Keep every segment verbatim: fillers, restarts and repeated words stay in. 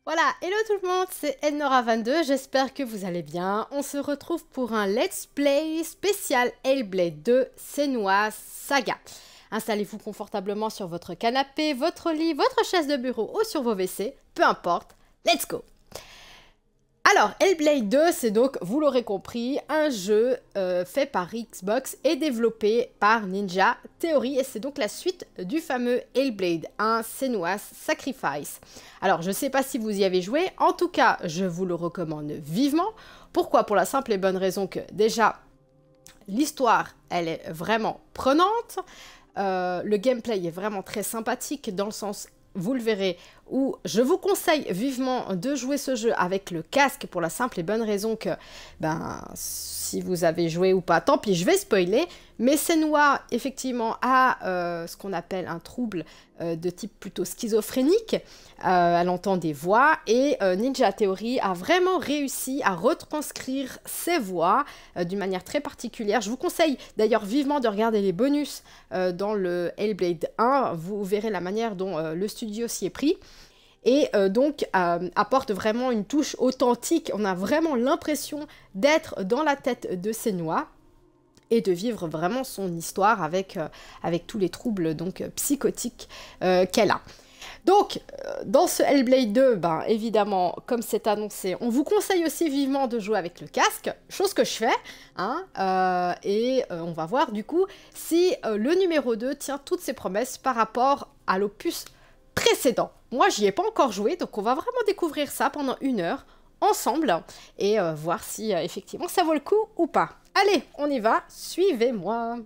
Voilà, hello tout le monde, c'est Elnora vingt-deux, j'espère que vous allez bien. On se retrouve pour un let's play spécial Hellblade deux Senua's Saga. Installez-vous confortablement sur votre canapé, votre lit, votre chaise de bureau ou sur vos W C, peu importe, let's go. Alors, Hellblade deux, c'est donc, vous l'aurez compris, un jeu euh, fait par Xbox et développé par Ninja Theory. Et c'est donc la suite du fameux Hellblade un, Senua's Sacrifice. Alors, je ne sais pas si vous y avez joué. En tout cas, je vous le recommande vivement. Pourquoi? Pour la simple et bonne raison que, déjà, l'histoire, elle est vraiment prenante. Euh, le gameplay est vraiment très sympathique dans le sens... Vous le verrez, où je vous conseille vivement de jouer ce jeu avec le casque pour la simple et bonne raison que, ben, si vous avez joué ou pas, tant pis, je vais spoiler, mais Senua, effectivement, a euh, ce qu'on appelle un trouble euh, de type plutôt schizophrénique, euh, elle entend des voix, et euh, Ninja Theory a vraiment réussi à retranscrire ces voix euh, d'une manière très particulière. Je vous conseille d'ailleurs vivement de regarder les bonus euh, dans le Hellblade un, vous verrez la manière dont euh, le studio s'y est pris. Et euh, donc euh, apporte vraiment une touche authentique. On a vraiment l'impression d'être dans la tête de Senua et de vivre vraiment son histoire avec, euh, avec tous les troubles donc, euh, psychotiques euh, qu'elle a. Donc, euh, dans ce Hellblade deux, ben, évidemment, comme c'est annoncé, on vous conseille aussi vivement de jouer avec le casque, chose que je fais, hein, euh, et euh, on va voir du coup si euh, le numéro deux tient toutes ses promesses par rapport à l'opus précédent. Moi, j'y ai pas encore joué, donc on va vraiment découvrir ça pendant une heure ensemble et euh, voir si euh, effectivement ça vaut le coup ou pas. Allez, on y va, suivez-moi.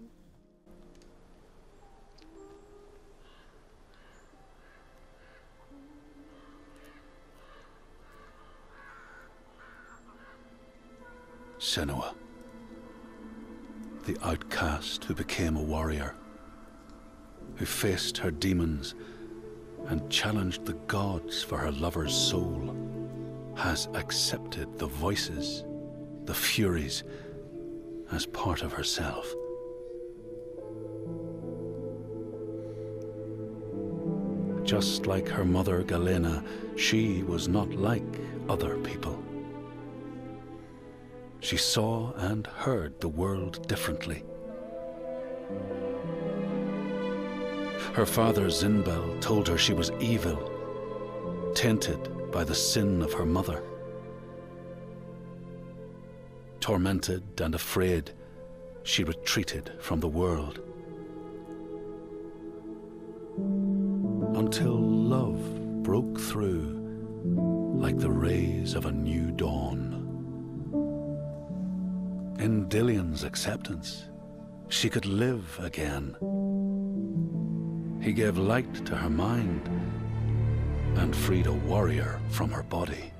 Senua, the outcast who became a warrior, who faced her demons and challenged the gods for her lover's soul, has accepted the voices, the furies, as part of herself. Just like her mother Galena, she was not like other people. She saw and heard the world differently. Her father Zinbel told her she was evil, tainted by the sin of her mother. Tormented and afraid, she retreated from the world. Until love broke through like the rays of a new dawn. In Dillion's acceptance, she could live again. He gave light to her mind and freed a warrior from her body.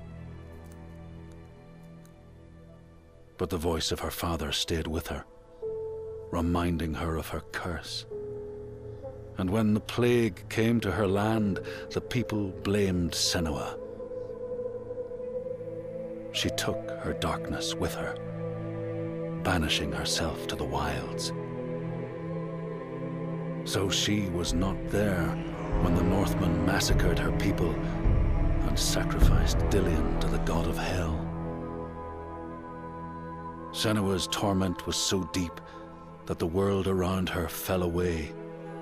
But the voice of her father stayed with her, reminding her of her curse. And when the plague came to her land, the people blamed Senua. She took her darkness with her, banishing herself to the wilds. So she was not there when the Northmen massacred her people and sacrificed Dillion to the god of hell. Senua's torment was so deep that the world around her fell away.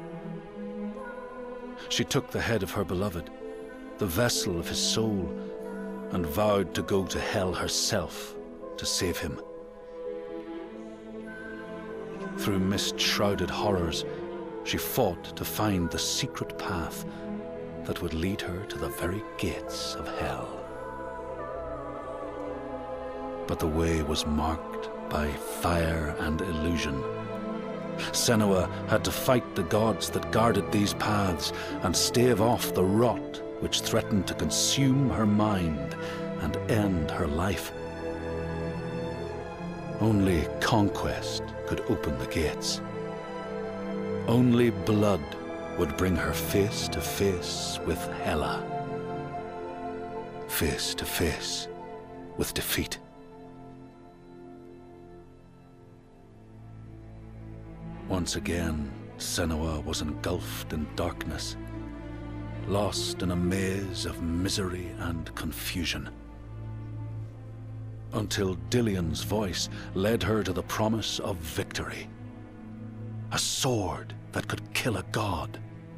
She took the head of her beloved, the vessel of his soul, and vowed to go to hell herself to save him. Through mist-shrouded horrors, she fought to find the secret path that would lead her to the very gates of hell. But the way was marked by fire and illusion. Senua had to fight the gods that guarded these paths and stave off the rot which threatened to consume her mind and end her life. Only conquest could open the gates. Only blood would bring her face to face with Hela. Face to face with defeat. Once again, Senua was engulfed in darkness, lost in a maze of misery and confusion. Until Dillion's voice led her to the promise of victory. A sword that could kill a god.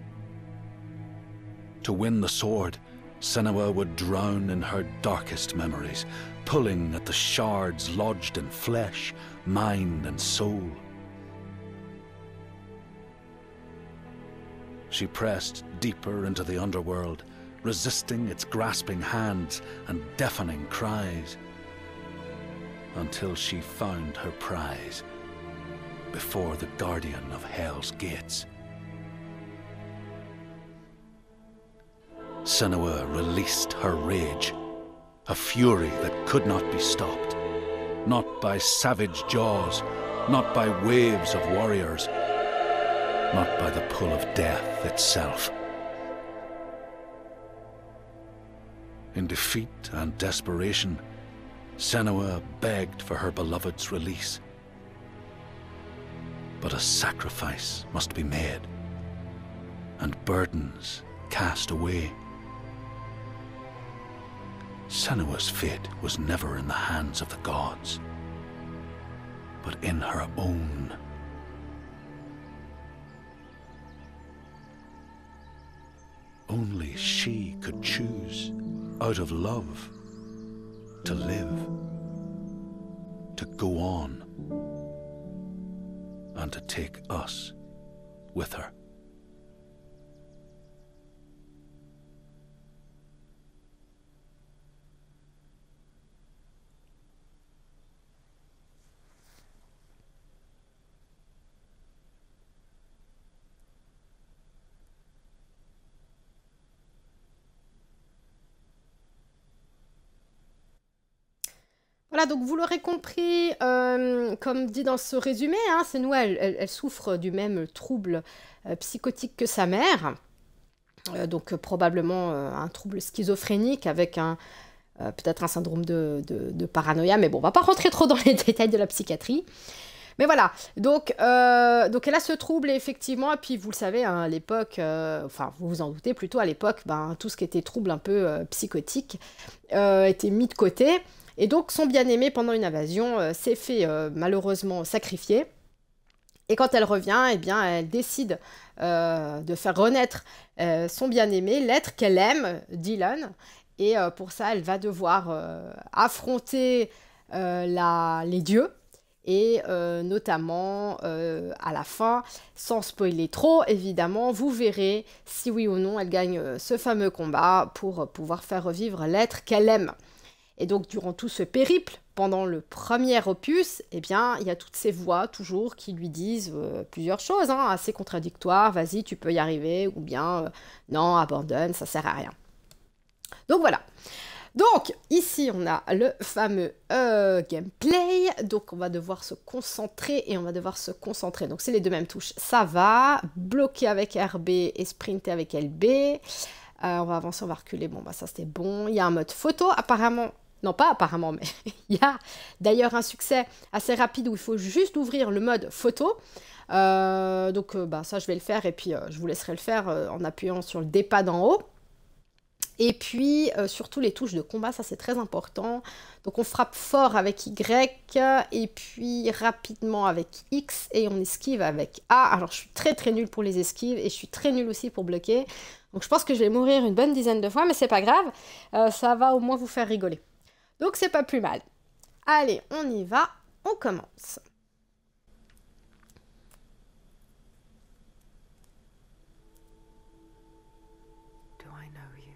To win the sword, Senua would drown in her darkest memories, pulling at the shards lodged in flesh, mind, and soul. She pressed deeper into the underworld, resisting its grasping hands and deafening cries, until she found her prize before the guardian of Hell's gates. Senua released her rage, a fury that could not be stopped, not by savage jaws, not by waves of warriors, not by the pull of death itself. In defeat and desperation, Senua begged for her beloved's release. But a sacrifice must be made, and burdens cast away. Senua's fate was never in the hands of the gods, but in her own. Only she could choose, out of love, to live, to go on, and to take us with her. Voilà, donc vous l'aurez compris, euh, comme dit dans ce résumé, hein, Senua, elle, elle, elle souffre du même trouble euh, psychotique que sa mère, euh, donc euh, probablement euh, un trouble schizophrénique avec un euh, peut-être un syndrome de, de, de paranoïa, mais bon, on va pas rentrer trop dans les détails de la psychiatrie. Mais voilà, donc, euh, donc elle a ce trouble, et effectivement, et puis vous le savez, hein, à l'époque, euh, enfin vous vous en doutez plutôt, à l'époque, ben, tout ce qui était trouble un peu euh, psychotique euh, était mis de côté. Et donc, son bien-aimé, pendant une invasion, euh, s'est fait euh, malheureusement sacrifier. Et quand elle revient, eh bien, elle décide euh, de faire renaître euh, son bien-aimé, l'être qu'elle aime, Dylan. Et euh, pour ça, elle va devoir euh, affronter euh, la, les dieux. Et euh, notamment, euh, à la fin, sans spoiler trop, évidemment, vous verrez si oui ou non elle gagne euh, ce fameux combat pour pouvoir faire revivre l'être qu'elle aime. Et donc, durant tout ce périple, pendant le premier opus, eh bien, il y a toutes ces voix, toujours, qui lui disent euh, plusieurs choses, hein, assez contradictoires. Vas-y, tu peux y arriver, ou bien, euh, non, abandonne, ça sert à rien. Donc, voilà. Donc, ici, on a le fameux euh, gameplay. Donc, on va devoir se concentrer, et on va devoir se concentrer. Donc, c'est les deux mêmes touches. Ça va. Bloquer avec R B et sprinter avec L B. Euh, on va avancer, on va reculer. Bon, bah ça, c'était bon. Il y a un mode photo, apparemment. Non, pas apparemment, mais il y a d'ailleurs un succès assez rapide où il faut juste ouvrir le mode photo. Euh, donc, euh, bah, ça, je vais le faire, et puis euh, je vous laisserai le faire euh, en appuyant sur le D-pad en haut. Et puis, euh, surtout les touches de combat, ça, c'est très important. Donc, on frappe fort avec Y, et puis rapidement avec X, et on esquive avec A. Alors, je suis très, très nulle pour les esquives, et je suis très nulle aussi pour bloquer. Donc, je pense que je vais mourir une bonne dizaine de fois, mais c'est pas grave. Euh, ça va au moins vous faire rigoler. Donc, c'est pas plus mal. Allez, on y va. On commence. Do I know you?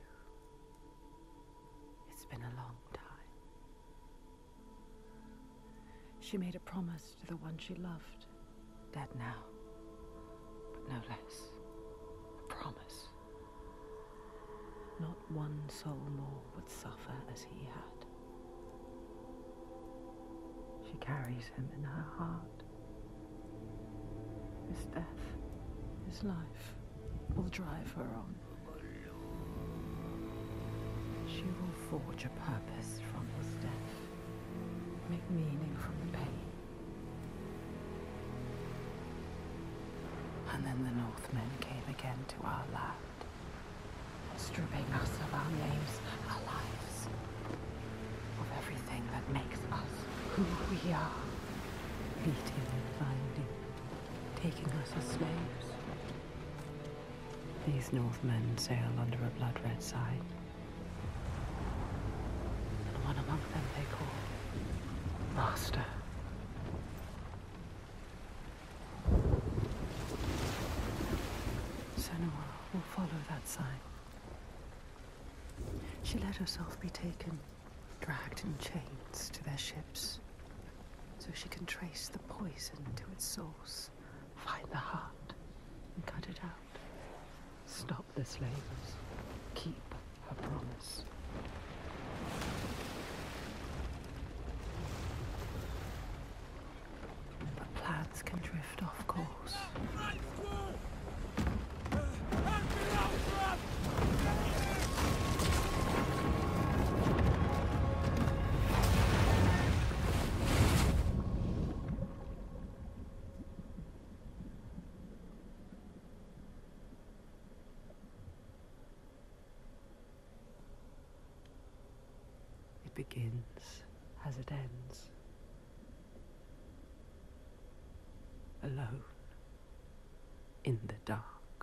It's been a long time. She made a promise to the one she loved. Dead now. But no less. A promise. Not one soul more would suffer as he had. She carries him in her heart. His death, his life, will drive her on. She will forge a purpose from his death, make meaning from the pain. And then the Northmen came again to our land. stripping us of our names, our lives, of everything that makes us who we are. Beating and binding, taking us as slaves. These Northmen sail under a blood-red sign. And one among them they call Master. Senua will follow that sign. She let herself be taken, dragged in chains to their ships, so she can trace the poison to its source, find the heart, and cut it out. Stop the slavers. Keep her promise. But plans can drift off course. Begins as it ends. Alone in the dark.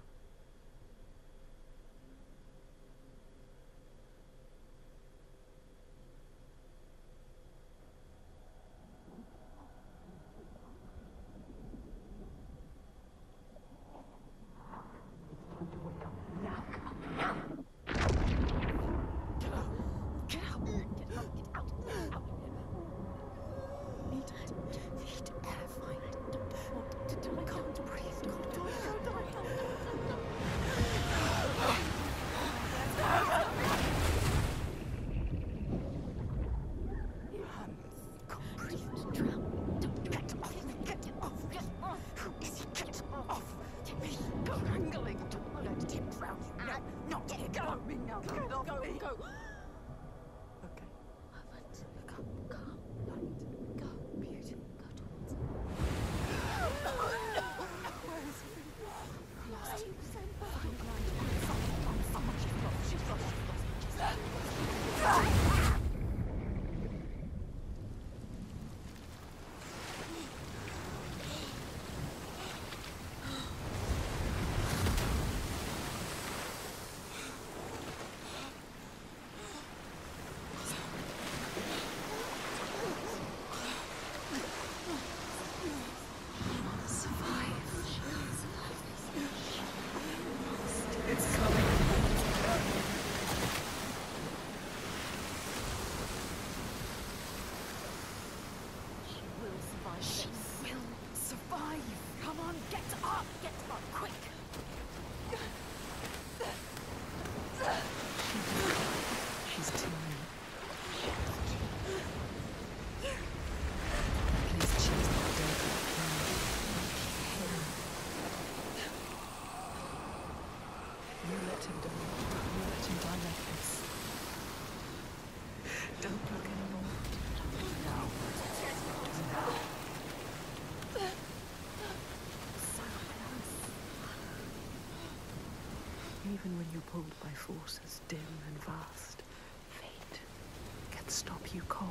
Even when you're pulled by forces dim and vast, fate can stop you cold.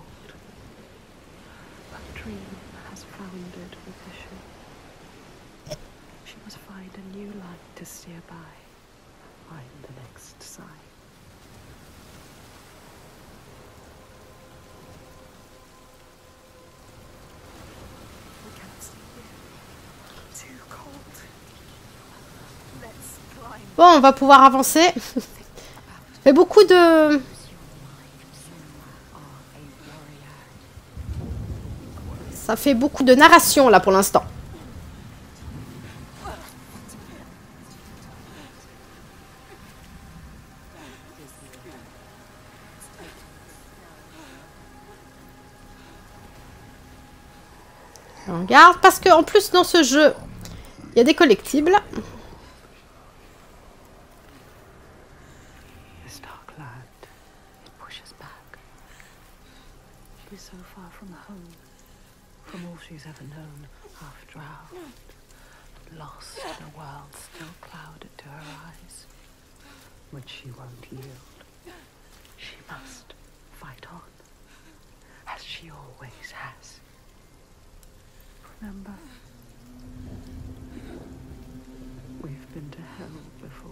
A dream has foundered with issue. She must find a new light to steer by, find the next sign. We can't stay here. Too cold. Let's climb. Bon, on va pouvoir avancer. Mais beaucoup de... Ça fait beaucoup de narration là pour l'instant. On regarde parce que en plus dans ce jeu, il y a des collectibles. She's ever known, half drowned, lost in a world still clouded to her eyes. but she won't yield. She must fight on, as she always has. Remember, we've been to hell before.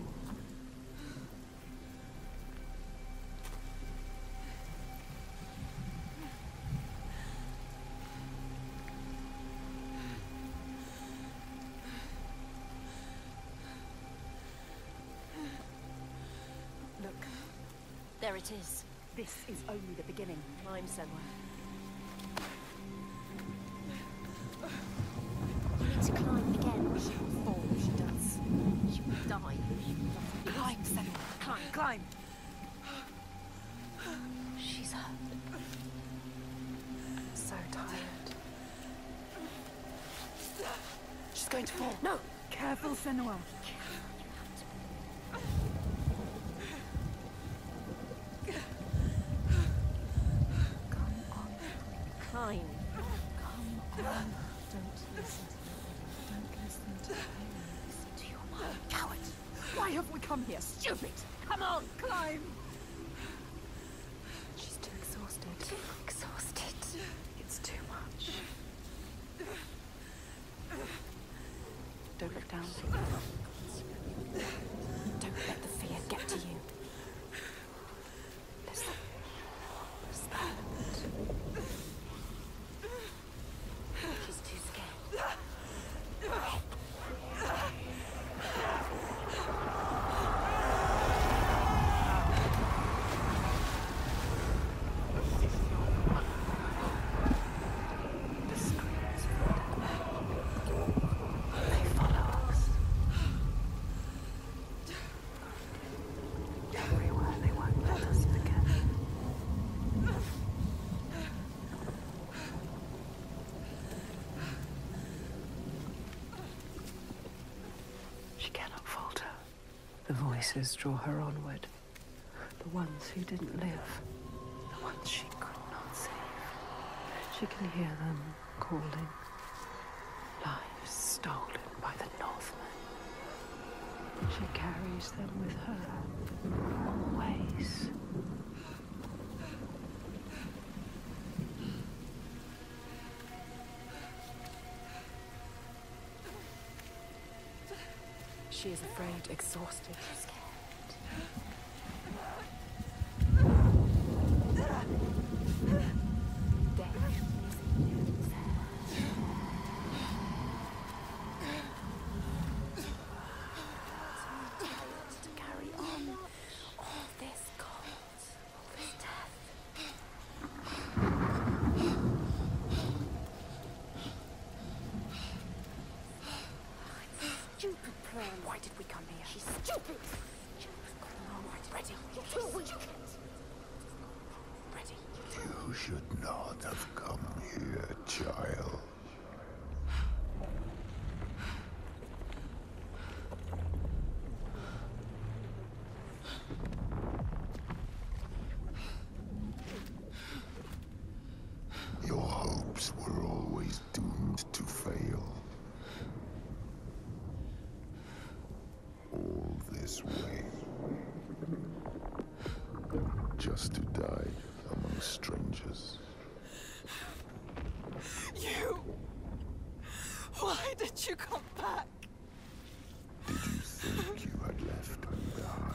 Look, there it is. This is only the beginning. Climb, Senua. You need to climb again. She will fall if she does. She will die. Climb, Senua. Climb, climb. She's hurt. So tired. She's going to fall. No! Careful, Senua. Climb. Come on. Don't listen. Don't listen to her. Listen to your mother, coward. Why have we come here? Stupid! Come on, climb! She's too exhausted. Exhausted. It's too much. Don't look down. Don't let the fear get to you. Listen. What's that? She's too scared. The screams. They follow us. Everywhere they won't let us forget. She cannot falter. The voices draw her onward. The ones who didn't live. The ones she could not save. She can hear them calling. Lives stolen by the Northmen. She carries them with her. Always. She is afraid, exhausted. Why did we come here? She's stupid! Ready. You're too weak. Ready. You should not have come here, child. Your hopes were always doomed to fail. All this way. Just to die among strangers. You! Why did you come back? Did you think you had left me behind?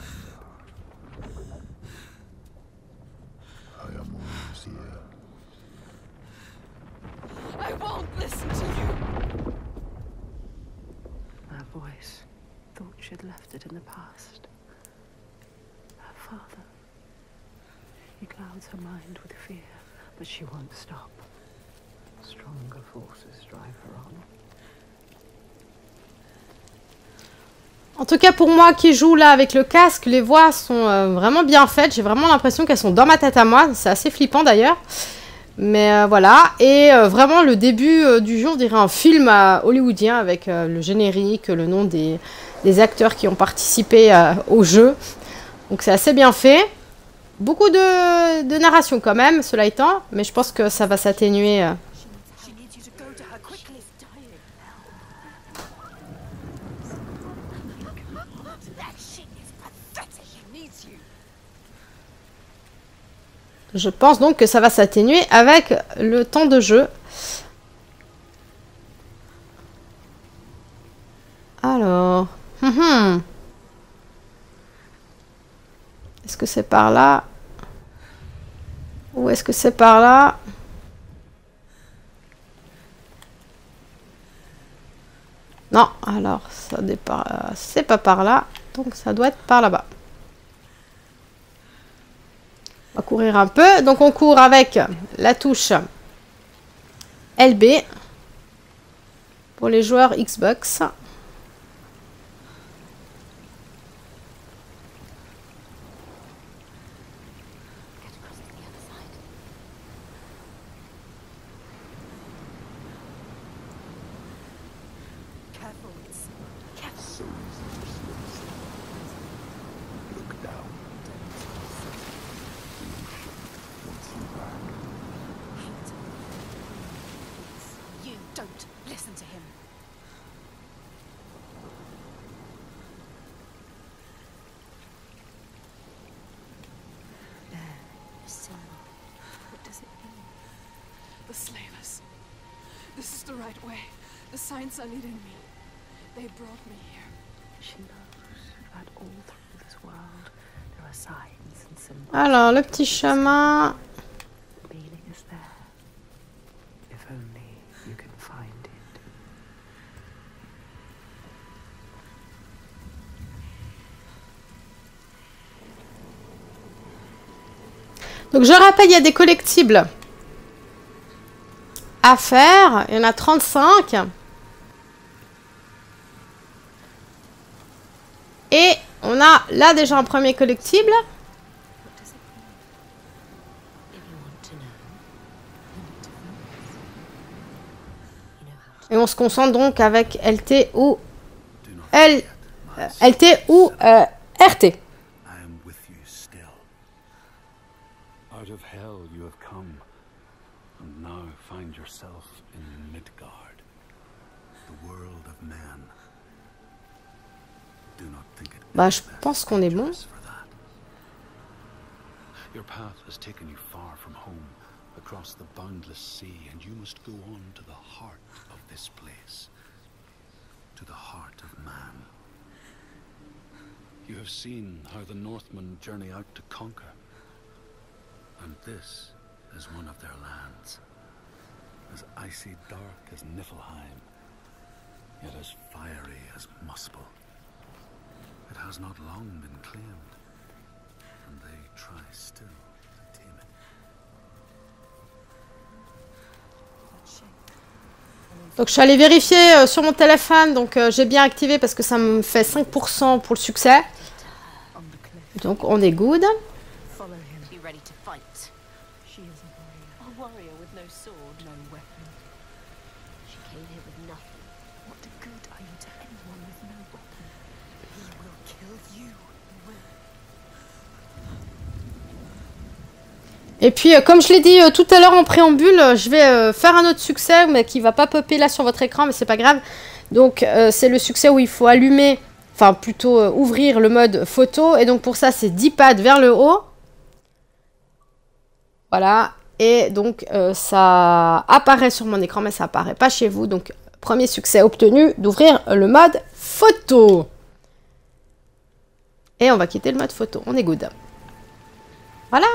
I am always here. I won't listen to you! That voice thought she'd left it in the past. Her father. He clouds her mind with fear, but she won't stop. Stronger forces drive her on. En tout cas, pour moi qui joue là avec le casque, les voix sont euh, vraiment bien faites. J'ai vraiment l'impression qu'elles sont dans ma tête à moi. C'est assez flippant d'ailleurs. Mais euh, voilà. Et euh, vraiment, le début euh, du jeu, on dirait un film euh, hollywoodien avec euh, le générique, le nom des, des acteurs qui ont participé euh, au jeu. Donc c'est assez bien fait. Beaucoup de, de narration quand même, cela étant. Mais je pense que ça va s'atténuer. Euh, Je pense donc que ça va s'atténuer avec le temps de jeu. Alors... Hum hum. Est-ce que c'est par là? Ou est-ce que c'est par là? Non, alors ça départ, c'est pas par là, donc ça doit être par là-bas. On va courir un peu, donc on court avec la touche L B pour les joueurs Xbox. You don't listen to him. What does it mean? The slavers. This is the right way. The signs are leading me. They brought me here. She knows that all through this world there are signs and symbols. Alors, le petit chemin. Meaning is there. If only you can find it. Donc, je rappelle, il y a des collectibles à faire. Il y en a trente-cinq. Et on a là déjà un premier collectible. Et on se concentre donc avec L T ou L, euh, L T ou euh, R T. I am with you still. Out of hell you have come, and now find yourself in Midgard, the world of man. Do not think it Bah, je pense qu'on est bon. for that. Your path has taken you far from home, across the boundless sea, and you must go on to the heart of this place, to the heart of man. You have seen how the Northmen journey out to conquer, and this is one of their lands, as icy dark as Niflheim, yet as fiery as Muspel. It has not long been claimed, and they try still to tame it. Donc je suis allée vérifier euh, sur mon téléphone, donc euh, j'ai bien activé parce que ça me fait cinq pour cent pour le succès. Donc on est good. Follow him. Be ready to fight. She is a warrior. A warrior with no sword. No weapon. She came here with nothing. What good are you to anyone with no weapon? He will kill you. He will. Et puis euh, comme je l'ai dit euh, tout à l'heure en préambule, euh, je vais euh, faire un autre succès mais qui va pas popper là sur votre écran, mais c'est pas grave. Donc euh, c'est le succès où il faut allumer, enfin plutôt euh, ouvrir le mode photo, et donc pour ça c'est dix pads vers le haut. Voilà, et donc euh, ça apparaît sur mon écran mais ça apparaît pas chez vous. Donc premier succès obtenu d'ouvrir le mode photo. Et on va quitter le mode photo, on est good. Voilà.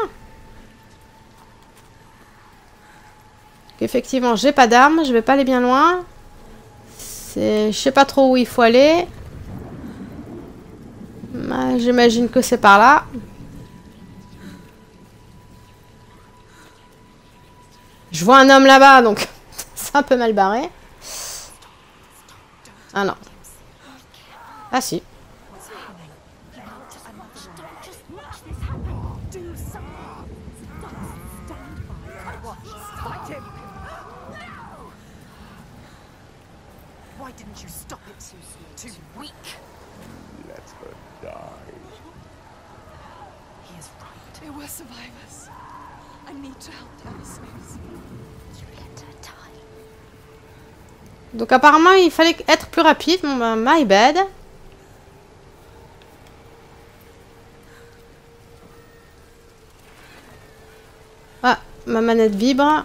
Effectivement, j'ai pas d'armes, je vais pas aller bien loin. C'est, je sais pas trop où il faut aller. Bah, j'imagine que c'est par là. Je vois un homme là-bas, donc c'est un peu mal barré. Ah non. Ah si. Why didn't you stop it? Too, too weak. Let her die. He is right. They were survivors. I need to help the other slaves. You let her die. Donc apparemment il fallait être plus rapide. Bon bah, my bad. ma manette vibre.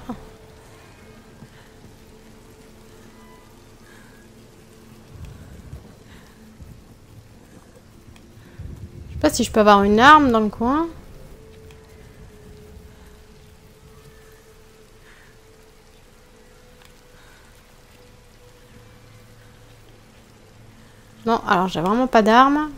Je sais pas si je peux avoir une arme dans le coin. Non, alors j'ai vraiment pas d'arme.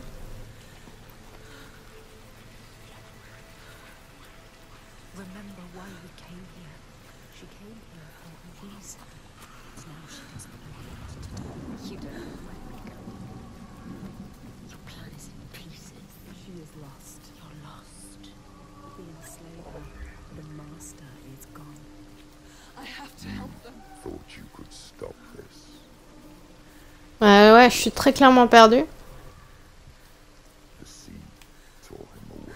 Remember why we came here. She came here for a reason. Now she doesn't know what to do. You don't know where we're going. Your plan is in pieces. She is lost. You're lost. The enslaver, the master is gone. I have to help them. Thought you could stop this. Ouais, ouais, je suis très clairement perdue. The sea tore him away.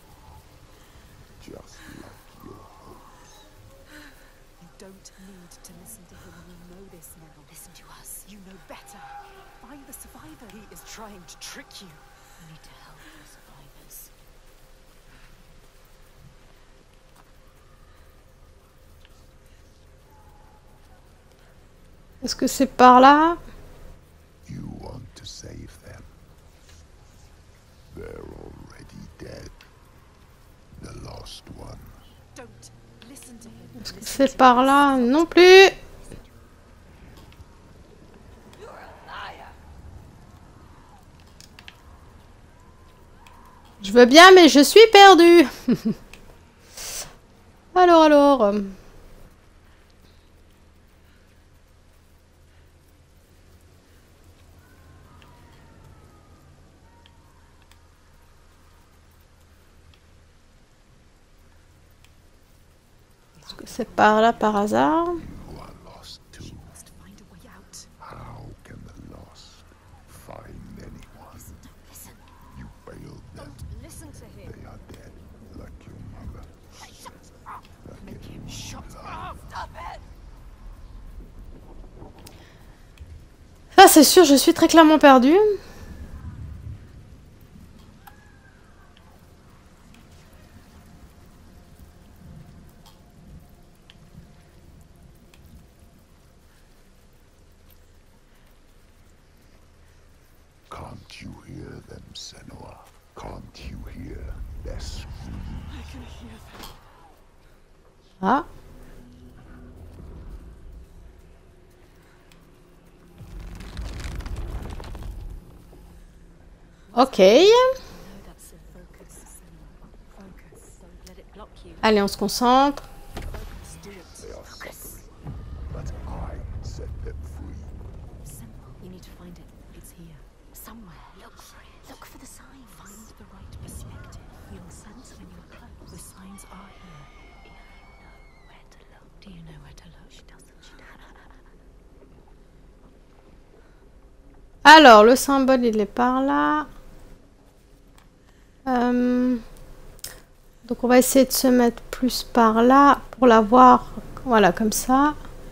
Just like your hopes. You don't need to listen to him. You know this now. Listen to us. You know better. Find the survivor. He is trying to trick you. We need to help the survivors. Est-ce que c'est par là? You want to save them. They're already dead. The lost ones. Don't listen to him. Est-ce que c'est par là? Non plus. Je veux bien, mais je suis perdue. Alors, alors. Est-ce que c'est par là par hasard? You are lost too. Must find a way out. How can the lost find anyone? Listen. You failed them. Listen to him. They are dead, like your mother. Shut up. Make him shut up. Stop it. Ça, c'est sûr, je suis très clairement perdue. Can't you hear them, Senua? Can't you hear their scream? I can hear them. Ah. Ok. That's it. Focus. Focus. Don't let it block you. Allez, on se concentre. Focus. Do it. They are suffering, but I set them free. Simple. You need to find it. It's here. Somewhere. Look for it. Look for the sign. Find the right perspective. You'll sense when you're close. The signs are here. If you know where to look. Do you know where to look? She doesn't. She doesn't. Alors, le symbole, il est par là. Euh, donc, on va essayer de se mettre plus par là pour la voir. Voilà, comme ça.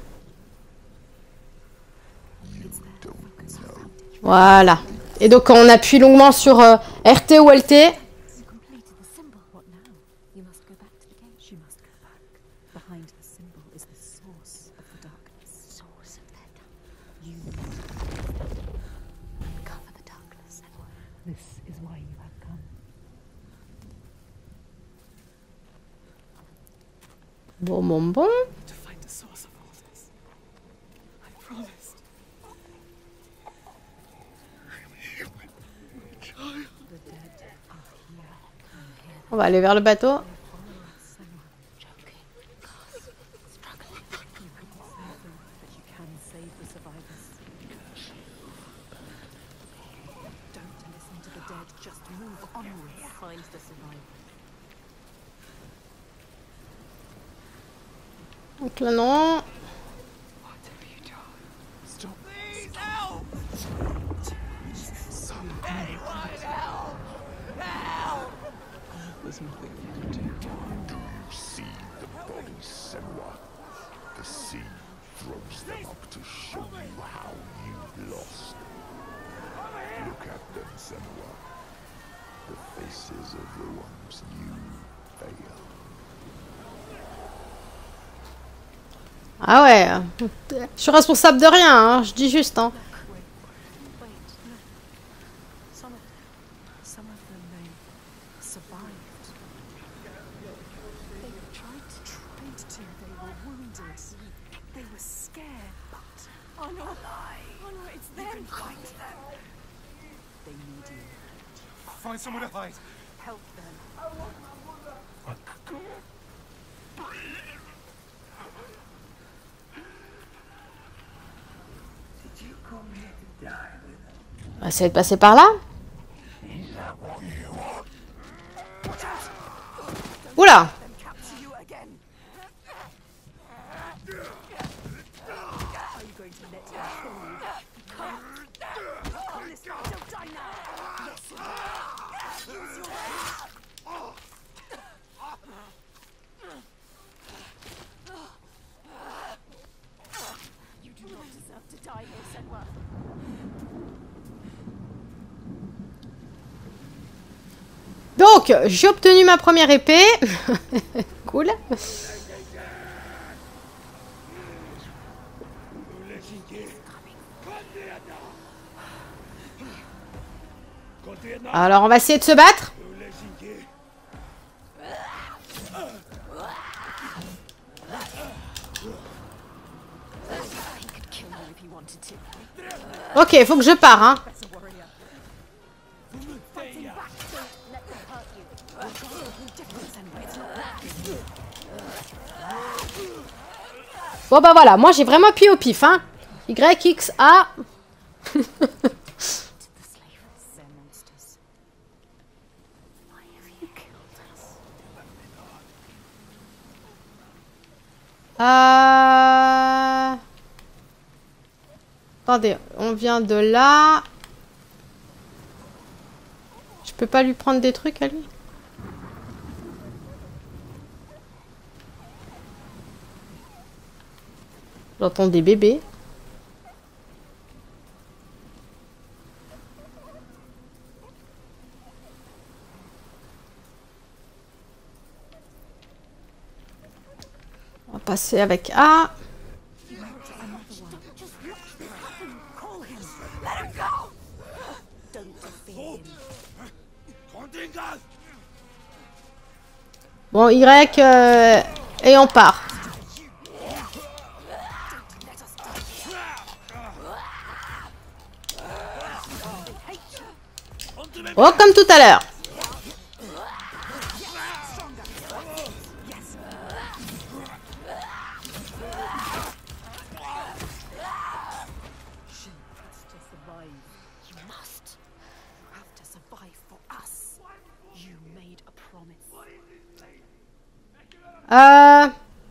Voilà. Et donc, quand on appuie longuement sur euh, R T ou L T, You completed the symbol. What now? You must go back to the gate. She must go back. Behind the symbol is the source of the darkness. Source of that darkness. You uncover the darkness. This is why you have come. bon, bon, bon. To find the source of all this. I promised. The dead are here. On va aller vers le bateau. Joking. Struggling. You can save them, but you can save the survivors. Don't listen to the dead. Just move onwards. Find the survivors. Donc là, non. What have you done? Stop. Please help! Anyone help! Help! There's nothing you can do. Do you see the bodies, Senua? The sea throws them up to show you how you've lost. Look at them, Senua. The the faces of the ones you failed. Look at them. They are dead. Like your mother. She doesn't. She doesn't. You see the bodies, Senua. The sea throws them up to show you how you lost. Look at them, Senua. The faces of the ones you failed. The faces of the ones you failed. Look at them, Senua. The faces of the ones you failed. Ah ouais. Je suis responsable de rien, hein. Je dis juste, hein. Wait, no. Some of some of them they survived. They tried to tried to. They were wounded. They were scared, but Oh no! Oh no, it's them! find them. They need you. Find somewhere to hide. Help them. On va essayer de passer par là. Oula! Capture you again. Are you going to let him kill you? Come. Come this way. Don't die now. Yes. Use your You do not deserve to die here, Senwa. Donc, j'ai obtenu ma première épée. Cool. Alors, on va essayer de se battre. Ok, il faut que je pars, hein. Bon bah voilà, moi j'ai vraiment appuyé au pif, hein. Y, X, A. Euh... Attendez, on vient de là. Je peux pas lui prendre des trucs à lui? J'entends des bébés. On va passer avec A. Bon, Y, euh, et on part. Oh, comme tout à l'heure. Euh...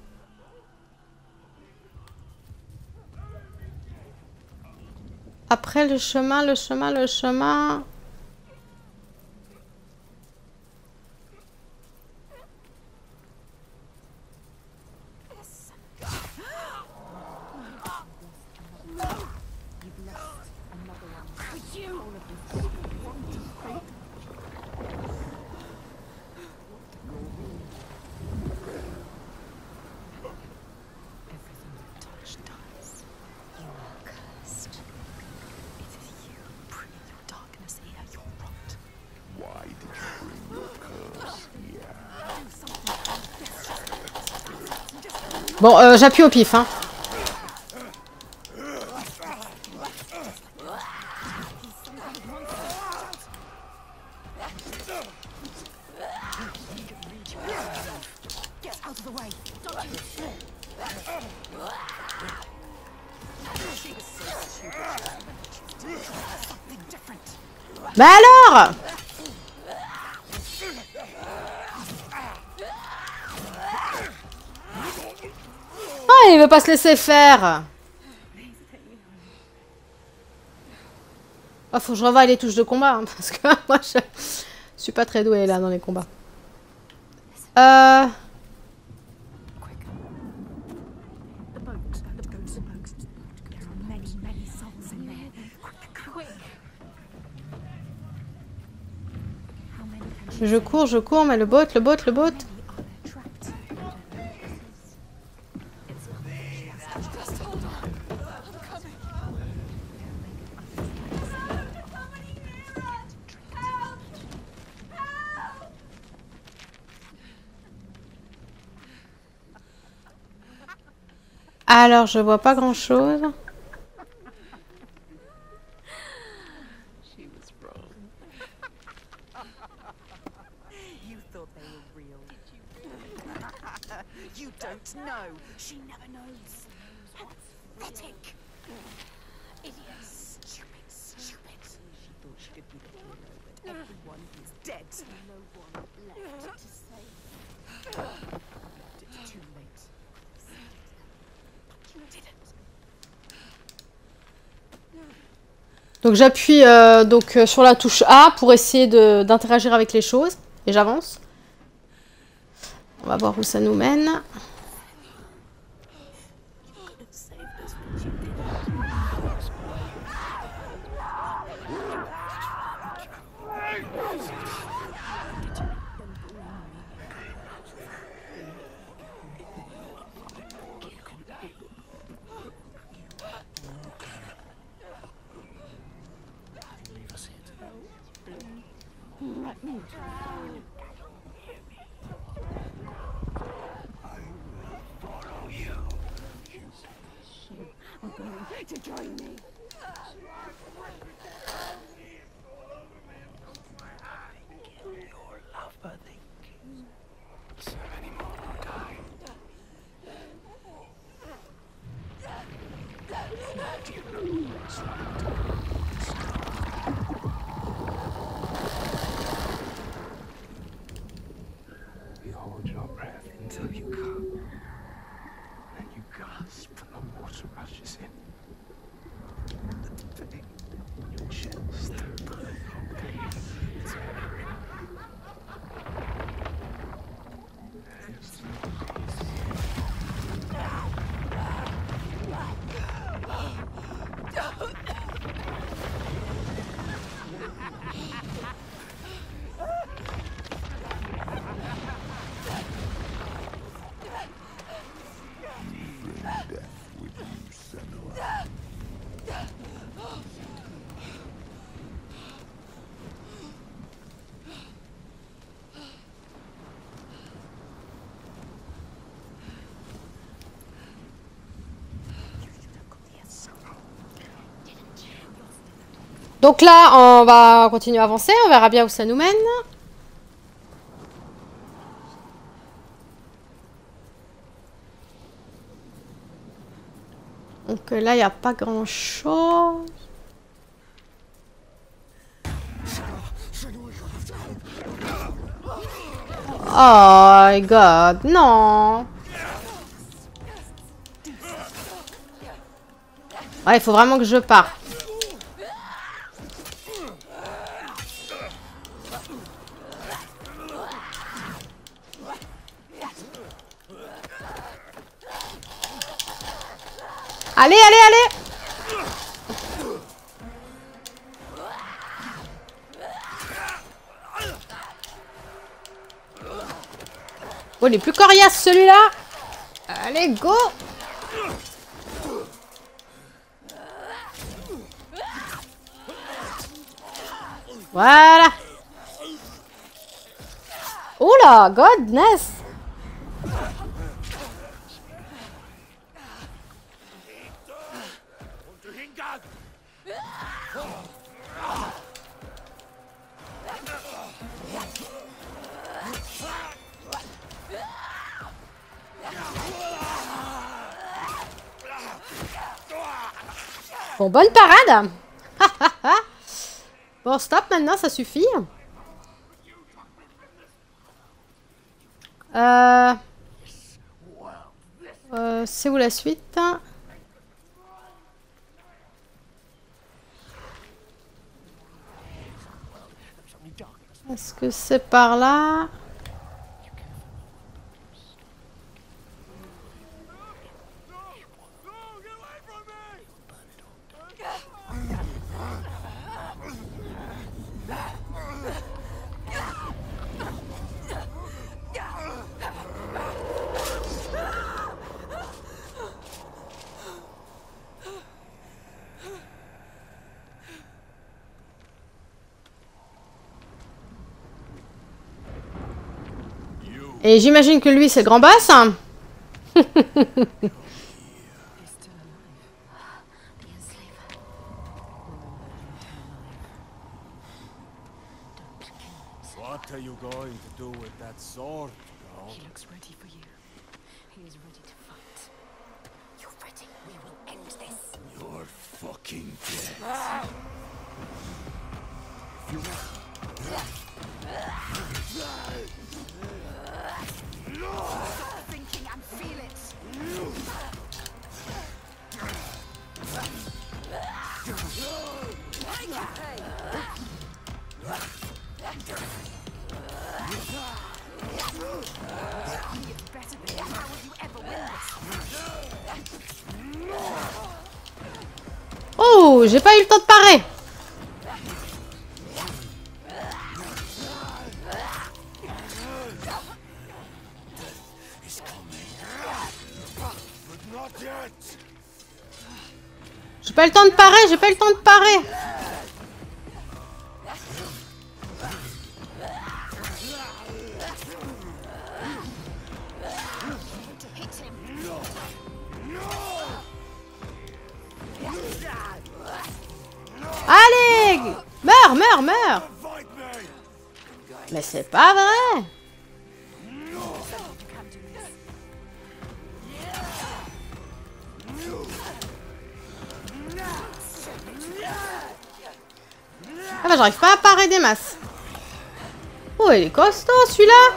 Après le chemin, le chemin, le chemin... Bon, euh, j'appuie au pif, hein. Bah alors! Oh, il veut pas se laisser faire. Oh, faut que je revoie les touches de combat, hein, parce que moi je suis pas très douée là dans les combats. Euh... Je cours, je cours, mais le bot, le bot, le bot. Just hold on. I'm coming. Alors, je vois pas grand chose. She was wrong. You thought they were real. Did you really? You don't know. She never knows. Pathetic. Idiots. Stupid, stupid. She thought she could be the hero, but everyone is dead. No one left to save. It's too late. You didn't. Donc j'appuie euh, donc euh, sur la touche A pour essayer de d'interagir avec les choses et j'avance. On va voir où ça nous mène. To join me. Your lover thinking. So many more will die. Do you know what's You hold your breath until you come. Then you gasp and the water rushes in. The pain in your chest. Donc là, on va continuer à avancer, on verra bien où ça nous mène. Donc là, il n'y a pas grand-chose. Oh my god, non. Ouais, il faut vraiment que je parte. Allez, allez, allez! Oh, il est plus coriace celui-là! Allez, go! Voilà! Oula, godness! Bon, bonne parade. Bon, stop maintenant, ça suffit. Euh... Euh, c'est où la suite? Est-ce que c'est par là? Et j'imagine que lui, c'est le grand boss. Hein. What are you going to do with that sword, girl? He looks ready for you. He is ready to fight. You're ready. We will end this. You're fucking dead. Stop thinking and feel it. It's better than you. How would you ever win this? Oh, j'ai pas eu le temps de parer. J'ai pas eu le temps de parer, j'ai pas eu le temps de parer. Allez, meurs, meurs, meurs. Mais c'est pas vrai. Ah bah j'arrive pas à parer des masses. Oh, il est costaud celui-là.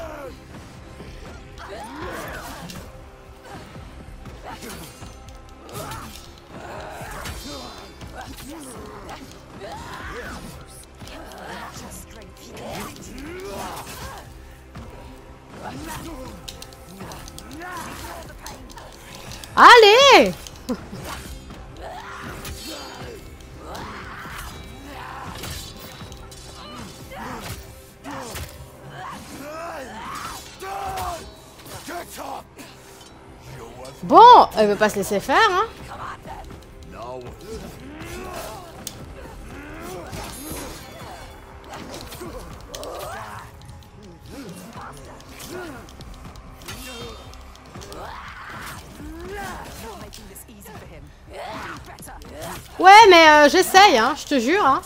Allez. Bon, elle veut pas se laisser faire, hein. Ouais, mais euh, j'essaye, hein, je te jure, hein.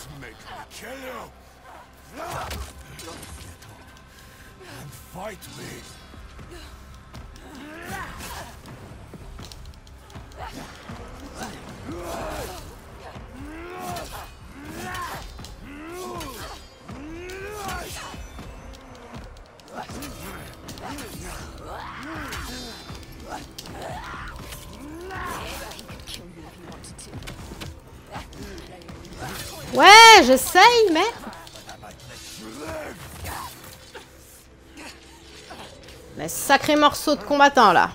Ouais, j'essaye, mais... Mais sacré morceau de combattant, là.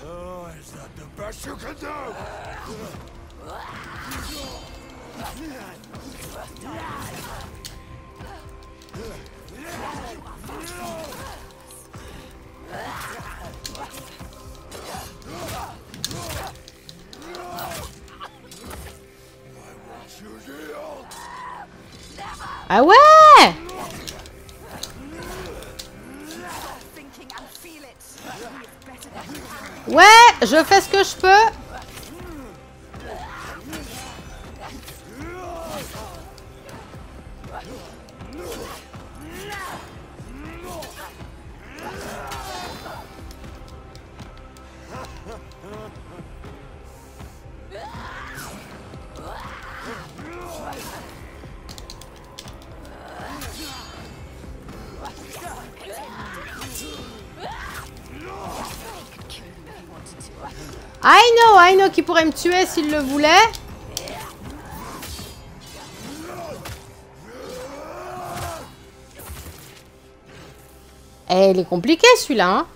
Ah ouais! Ouais, je fais ce que je peux. I know, I know qu'il pourrait me tuer s'il le voulait. Eh, il est compliqué celui-là, hein.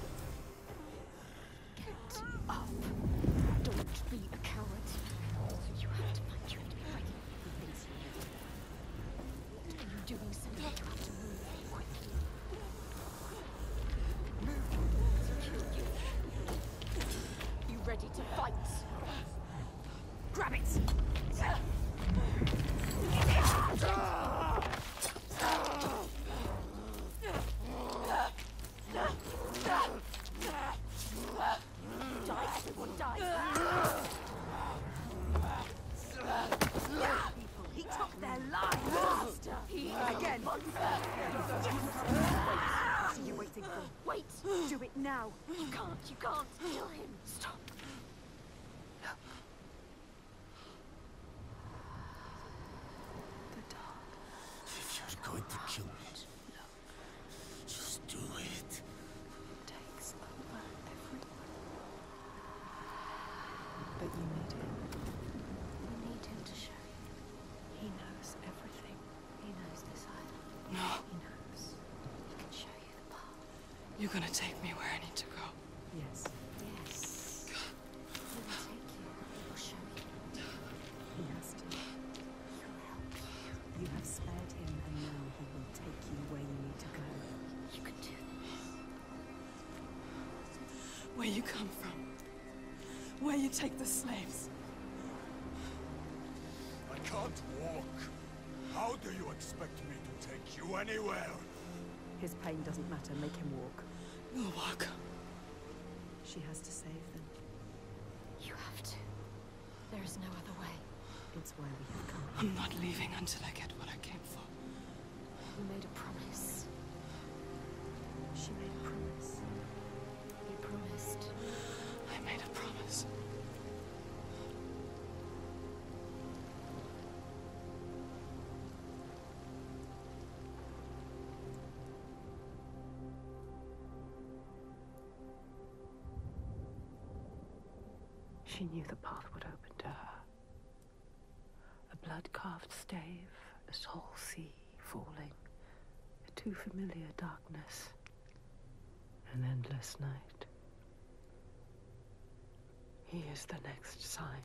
now. You can't, you can't kill him. Stop. The dark. If you're going to kill me, just do it. Takes over everyone. But you need him. You need him to show you. He knows everything. He knows this island. No. He knows. He can show you the path. You're gonna take me where I need to go. Yes, Yes. He will take you. He will show you. he has to. He will help you. You have spared him, and now he will take you where you need to go. You can do this. Where you come from. Where you take the slaves. I can't walk. How do you expect me to take you anywhere? His pain doesn't matter. Make him walk. We'll walk. She has to save them. You have to. There is no other way. It's why we have come. I'm not leaving until I get what I came for. You made a promise. She made a promise. You promised. I made a promise. She knew the path would open to her. A blood-carved stave, a soul sea falling, a too familiar darkness, an endless night. He is the next sign.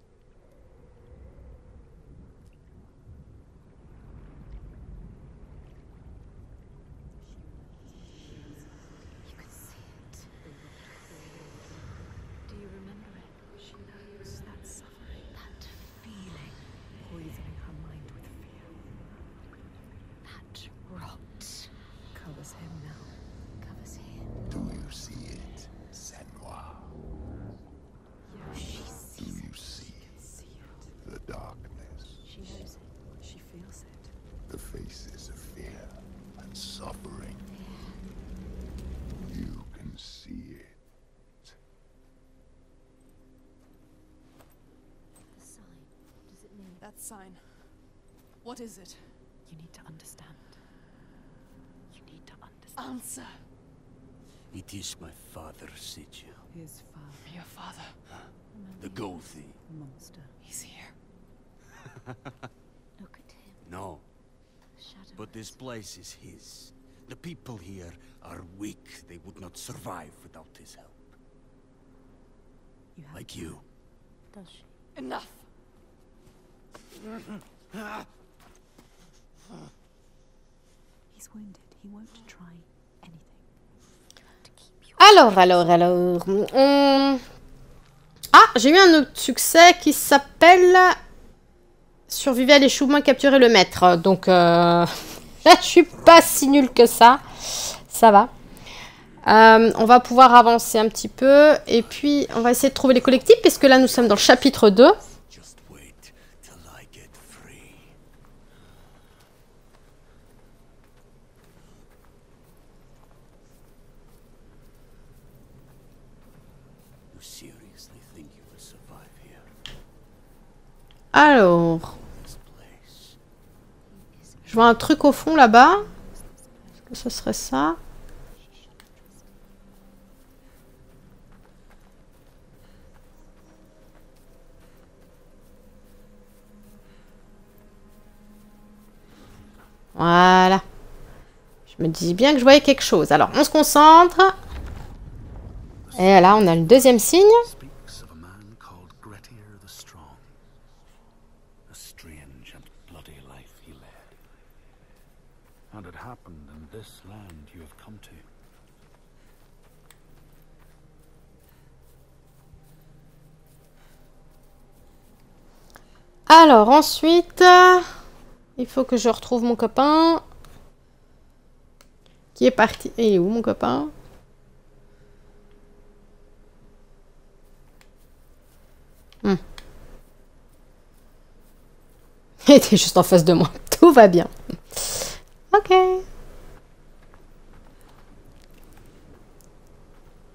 You can see it. Do you remember it? She knows that suffering, That feeling. poisoning her mind with fear, That rot. covers him now. Covers him. Do you see it, Senua? She Do sees you it. see See it. the darkness? She knows it. She feels it. The faces of fear and suffering. You can see it. The sign. Does it mean? That sign. What is it? You need to understand. You need to understand. Answer. It is my father's sigil. His father, Your father. The Gothi. monster. He's here. Look at him. No, The shadow. but this place is his. The people here are weak. They would not survive without his help. You have Like you. Does she? Enough. He's wounded. He won't try anything. To keep you. Alors, alors, alors. on- Ah, j'ai eu un autre succès qui s'appelle Survivez à l'échouement, capturer le maître. Donc, euh... je suis pas si nulle que ça. Ça va. Euh, on va pouvoir avancer un petit peu. Et puis, on va essayer de trouver les collectifs, puisque là, nous sommes dans le chapitre deux. Just wait till I get free. You seriously think you will survive here? Alors, This place. je vois un truc au fond là-bas. Est-ce que ce serait ça? Voilà. Je me disais bien que je voyais quelque chose. Alors, on se concentre. Et là, on a le deuxième signe. Speaks of a man called Grettir the Strong. A strange and bloody life he led. And it happened in this land you have come to. Alors, ensuite, euh, il faut que je retrouve mon copain. Qui est parti. Il est où, mon copain? Hmm. Il était juste en face de moi. Tout va bien. Ok.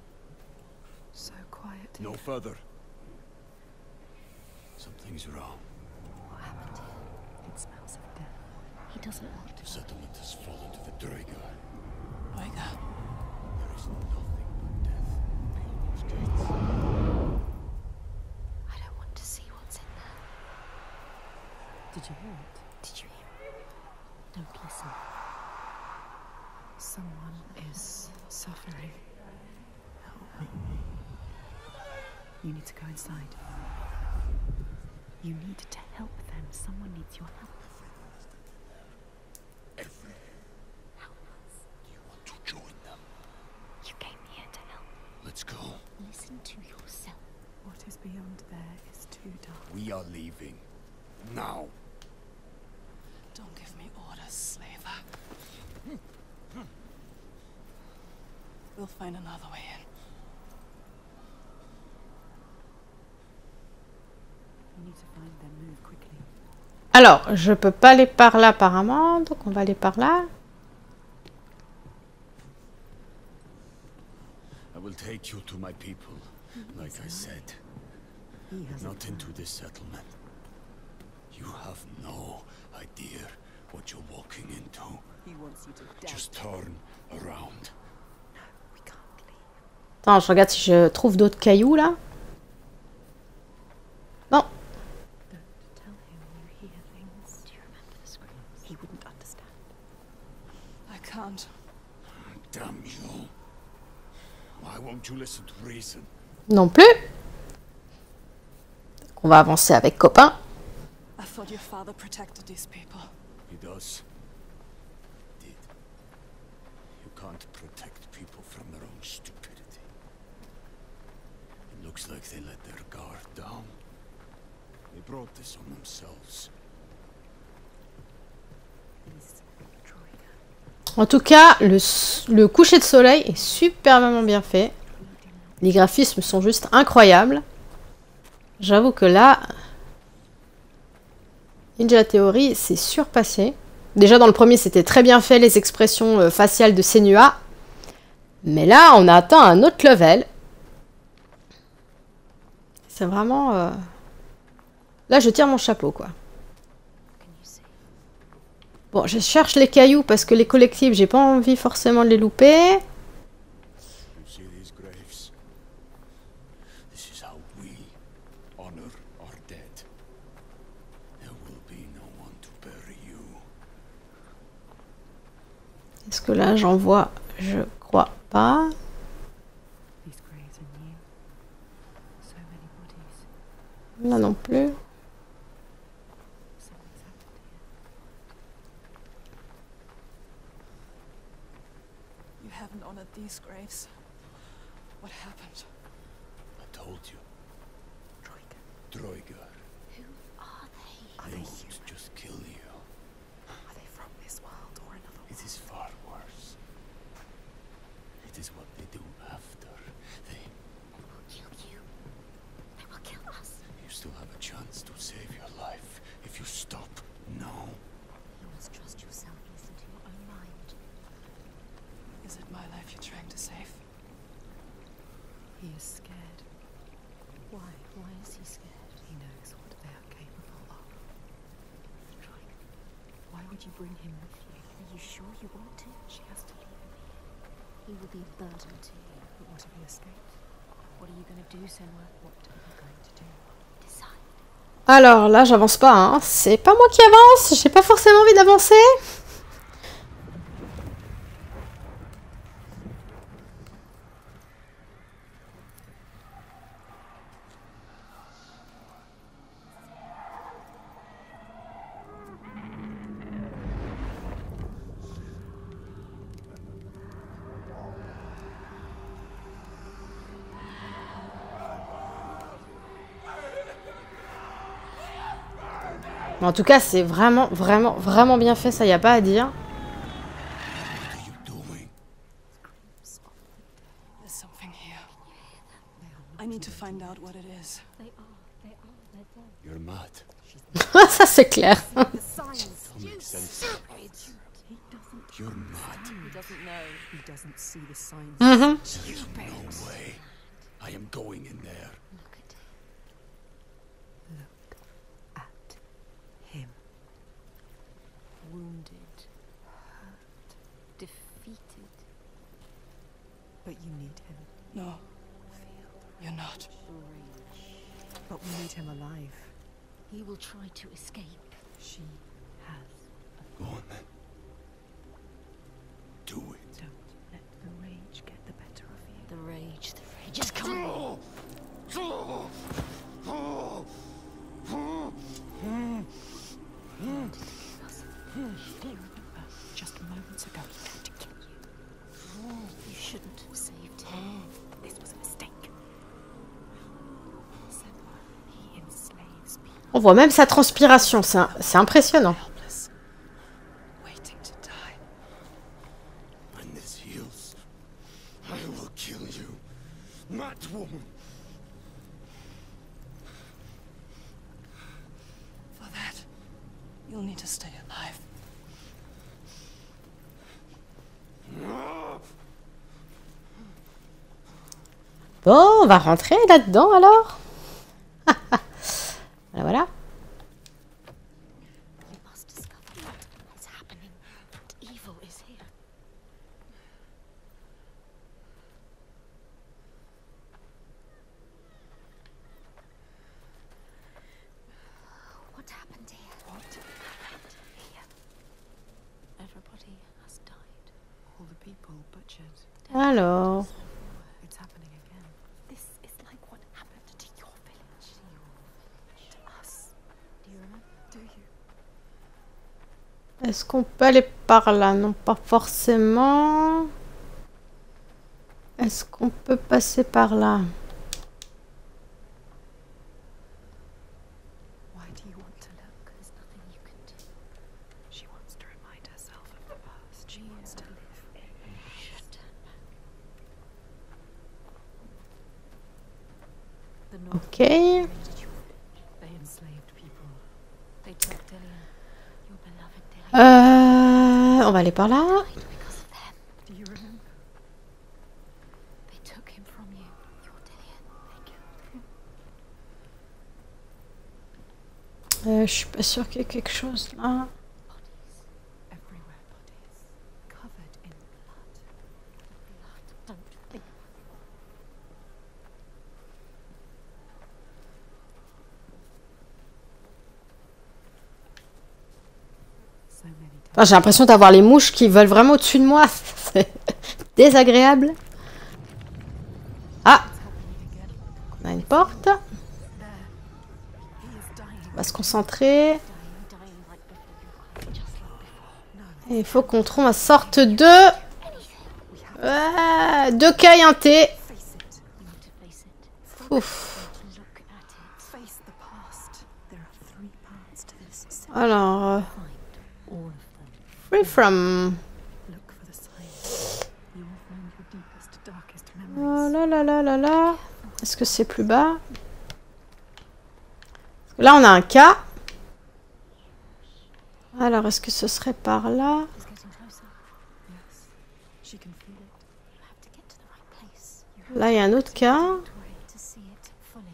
further. Something's wrong. What happened here? It smells of death. He doesn't want The settlement has fallen to the Draegar. Oiga. There is nothing but death beyond those gates. I don't want to see what's in there. Did you hear it? Did you hear? Don't listen. Someone is suffering. Help me. You need to go inside. You need to help them. Someone needs your help. Every. Help us. You want to join them? You came here to help. Let's go. Listen to yourself. What is beyond there is too dark. We are leaving. Now. Don't give me orders, slaver. We'll find another way in. You need to find them. Move quickly. Alors, je peux pas aller par là apparemment, donc on va aller par là. I will take you to my people, like I said. He has Not into this settlement. You have no idea what you're walking into. He wants you to doubt. Just turn around. We can't leave. Attends, je regarde si je trouve d'autres cailloux là. Non. Don't tell him you hear things. Do you remember the screams? He wouldn't understand. I can't. Damn you. Why won't you listen to reason? Non plus. Donc, on va avancer avec copain. I thought your father protected these people. He does. Did. You can't protect people from their own stupidity. It looks like they let their guard down. They brought this on themselves. He's Troika. En tout cas, le, le coucher de soleil est superbement bien fait. Les graphismes sont juste incroyables. J'avoue que là, Ninja Theory s'est surpassé. Déjà dans le premier, c'était très bien fait, les expressions euh, faciales de Senua. Mais là, on a atteint un autre level. C'est vraiment... euh, Là, je tire mon chapeau, quoi. Bon, je cherche les cailloux parce que les collectibles, j'ai pas envie forcément de les louper. You see these graves? This is how we honor our dead. There will be no one to bury you. Est-ce que là, j'en vois? Je crois pas. These graves are new. So many bodies. Là non plus. Something's happened here. You haven't honored these graves. What happened? I told you. Troika. Draegar. Who are they? Are They they won't human? just kill you. Are they from this world or another It world? is far worse. It is what they do after. They... They will kill you. They will kill us. You still have a chance to save your life if you stop now. You must trust yourself. Listen to your own mind. Is it my life you're trying to save? He is scared. Why? Why is he scared? He knows what they are capable of. Troika, Why would you bring him with you? are you sure you want to? She has to leave him here. He will be a burden to you. But what if he escapes? What are you going to do, Senua? What are you going to do? Decide. Alors là, j'avance pas, hein. C'est pas moi qui avance. J'ai pas forcément envie d'avancer. Mais en tout cas, c'est vraiment, vraiment, vraiment bien fait. Ça, y a pas à dire. What are you doing? There's something here. I need to find out what it is. They are. They are. They're dead. You're mad. Ça, c'est clair. The signs. Don't make sense. He doesn't. You're mad. He doesn't know. He doesn't see the signs. Mhm. There's no way. I am going in there. Look at him. Look at him. Wounded. Hurt. Defeated. But you need him. No. You're not. Rage. But we need him alive. He will try to escape. She has. Go on then. Do it. Don't let the rage get the better of you. The rage, the rage is coming. Do you remember just moments ago he tried to kill you? You shouldn't have saved him. This was a mistake. Senua, he enslaves people. On voit même sa transpiration, c'est un- c'est impressionnant. Helpless. Waiting to die. When this heals, I will kill you, mad woman. For that, you'll need to stay alive. Bon, on va rentrer là-dedans alors. Voilà, voilà. You must discover what is happening. What evil is here. What happened here? What happened here? Everybody has died. All the people butchered. Alors, It's happening again. This is like what happened to your village. To your village. To us. Do you remember? Do you? est-ce qu'on peut aller par là? Non, pas forcément. Est-ce qu'on peut passer par là? Why do you want to look? There's nothing you can do. She wants to remind herself of the past. She wants to live in. Should turn back. The North Ok. raided your village. They enslaved people. They took Dillian, your beloved Dillian, Euh, on va aller par là. died because of them. Do you remember? They took him from you, your Dillian. They killed him. Euh, je suis pas sûre qu'il y ait quelque chose là. Bodies, Everywhere bodies. Covered in blood. blood. Don't think. So many times. Enfin, j'ai l'impression d'avoir les mouches qui volent vraiment au-dessus de moi. C'est désagréable. Ah, on a une porte. He is dying. On va se concentrer. Dying, dying like before you cried, just like before. Et il faut qu'on trouve une sorte de... Ouais, de caillinté. Face it. You need to face it. Ouf. To look at it. Face the past. There are three parts to this. So Alors, euh, Find all of them. free from... look for the signs. You will find your deepest, darkest Oh memories. là là là là là. Est-ce que c'est plus bas? Là, on a un cas. Alors, est-ce que ce serait par là? It's getting closer. Yes. She can feel it. You have to get to the right place. Là, il y a un autre cas. To see it fully.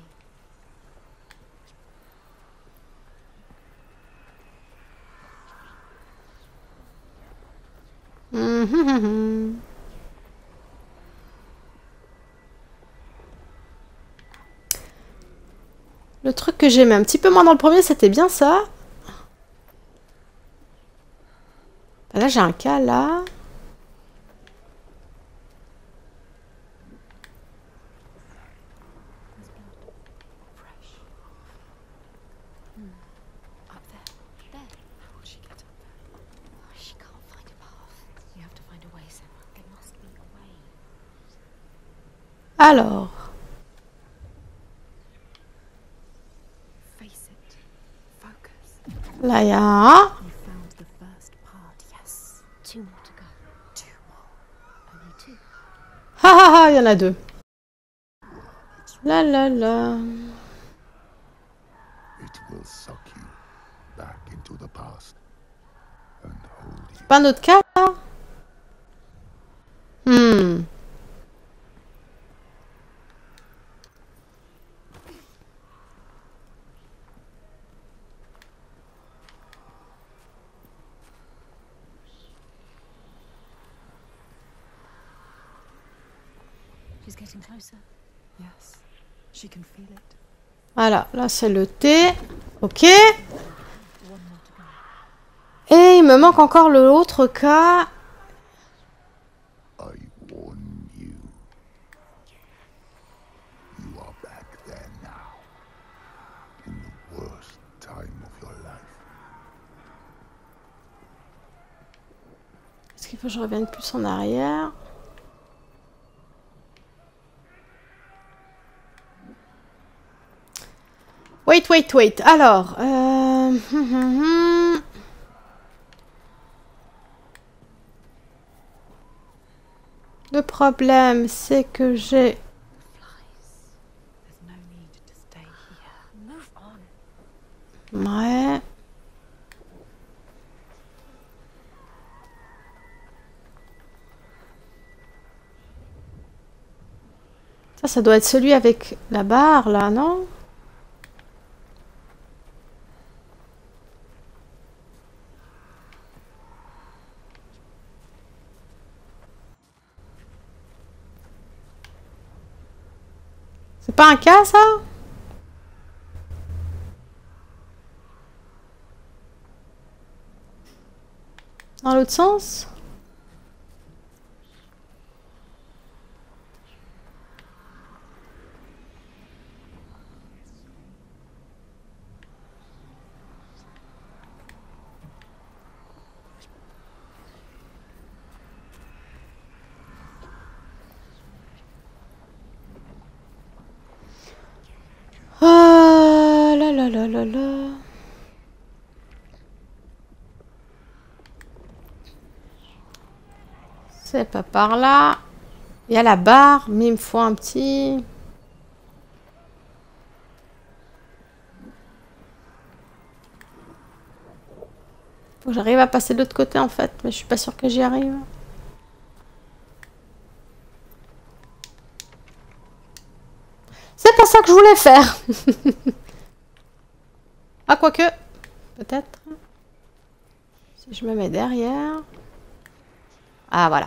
Hum, hum, hum, hum. Le truc que j'aimais un petit peu moins dans le premier, c'était bien ça. Là, j'ai un cas là. Fresh. Up there. There. How will she get up there? Oh, she can't find a path. You have to find a way, Sarah. There must be a way. Alors, Face it. Focus. là, il y a un. You found the first part. Yes. Two more to go. Two more. Only two. Ah ah ah, il y en a deux. Là là là. It will suck you back into the past and hold you. Pas un autre cas là? Hmm. She's getting closer. Yes, she can feel it. Voilà, là c'est le T. Ok. Et il me manque encore l'autre cas. I warn you. You are back there now. In the worst time of your life. Est-ce qu'il faut que je revienne plus en arrière? Wait, wait, wait. Alors, euh... le problème, c'est que j'ai... Ouais. Ça, ça doit être celui avec la barre, là, non? C'est pas un cas, ça? Dans l'autre sens? Ah là là là là là. C'est pas par là. Il y a la barre, mais il me faut un petit... Faut que j'arrive à passer de l'autre côté en fait, mais je suis pas sûre que j'y arrive. C'est pas ça que je voulais faire. Ah, quoique. Peut-être. Si je me mets derrière. Ah, voilà.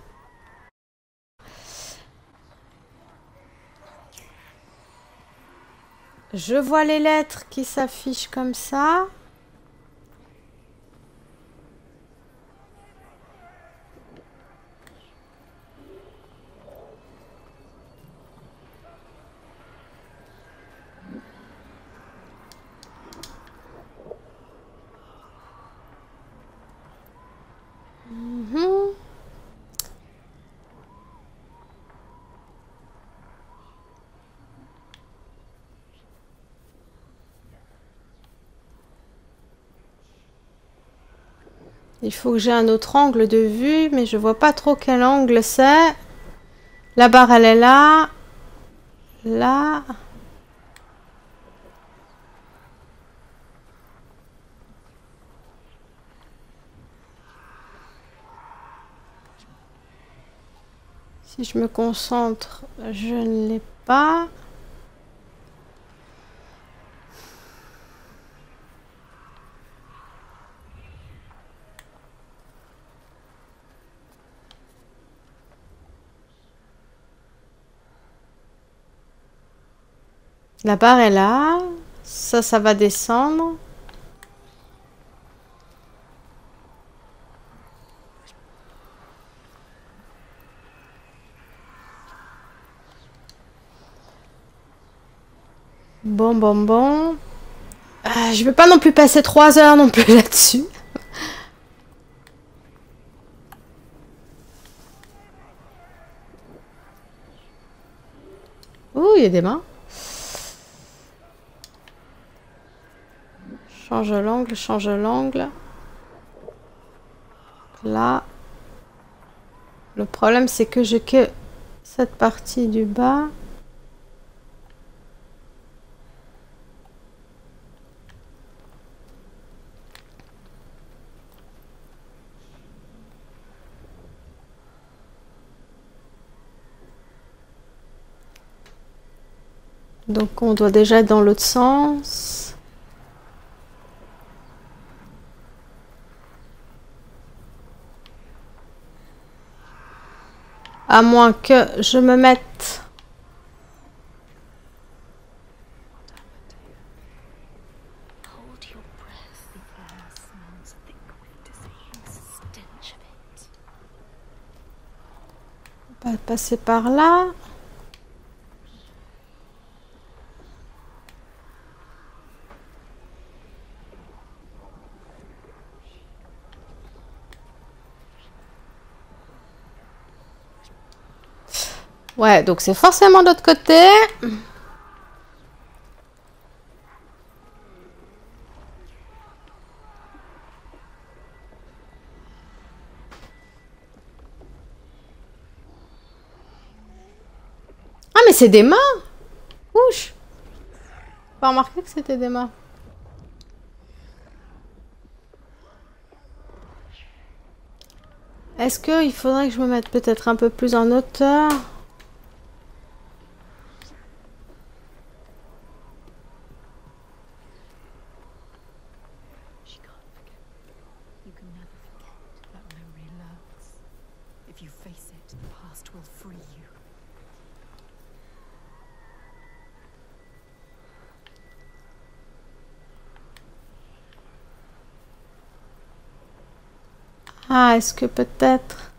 Je vois les lettres qui s'affichent comme ça. Mhm. Il faut que j'ai un autre angle de vue, mais je vois pas trop quel angle c'est. La barre, elle est là. Là. Si je me concentre, je ne l'ai pas. La barre est là. Ça, ça va descendre. Bon, bon, bon. Euh, je vais pas non plus passer trois heures non plus là-dessus. Ouh, il y a des mains. Change l'angle, change l'angle. Là. Le problème, c'est que j'ai que cette partie du bas. Donc on doit déjà être dans l'autre sens. À moins que je me mette... Hold your breath. The air smells thick with disease. Stench of it. On va passer par là. Ouais, donc c'est forcément de l'autre côté. Ah, mais c'est des mains! Ouch! Pas remarqué que c'était des mains. Est-ce qu'il faudrait que je me mette peut-être un peu plus en hauteur? You can never forget. That memory lurks. If you face it, the past will free you. Ah, est-ce que peut-être...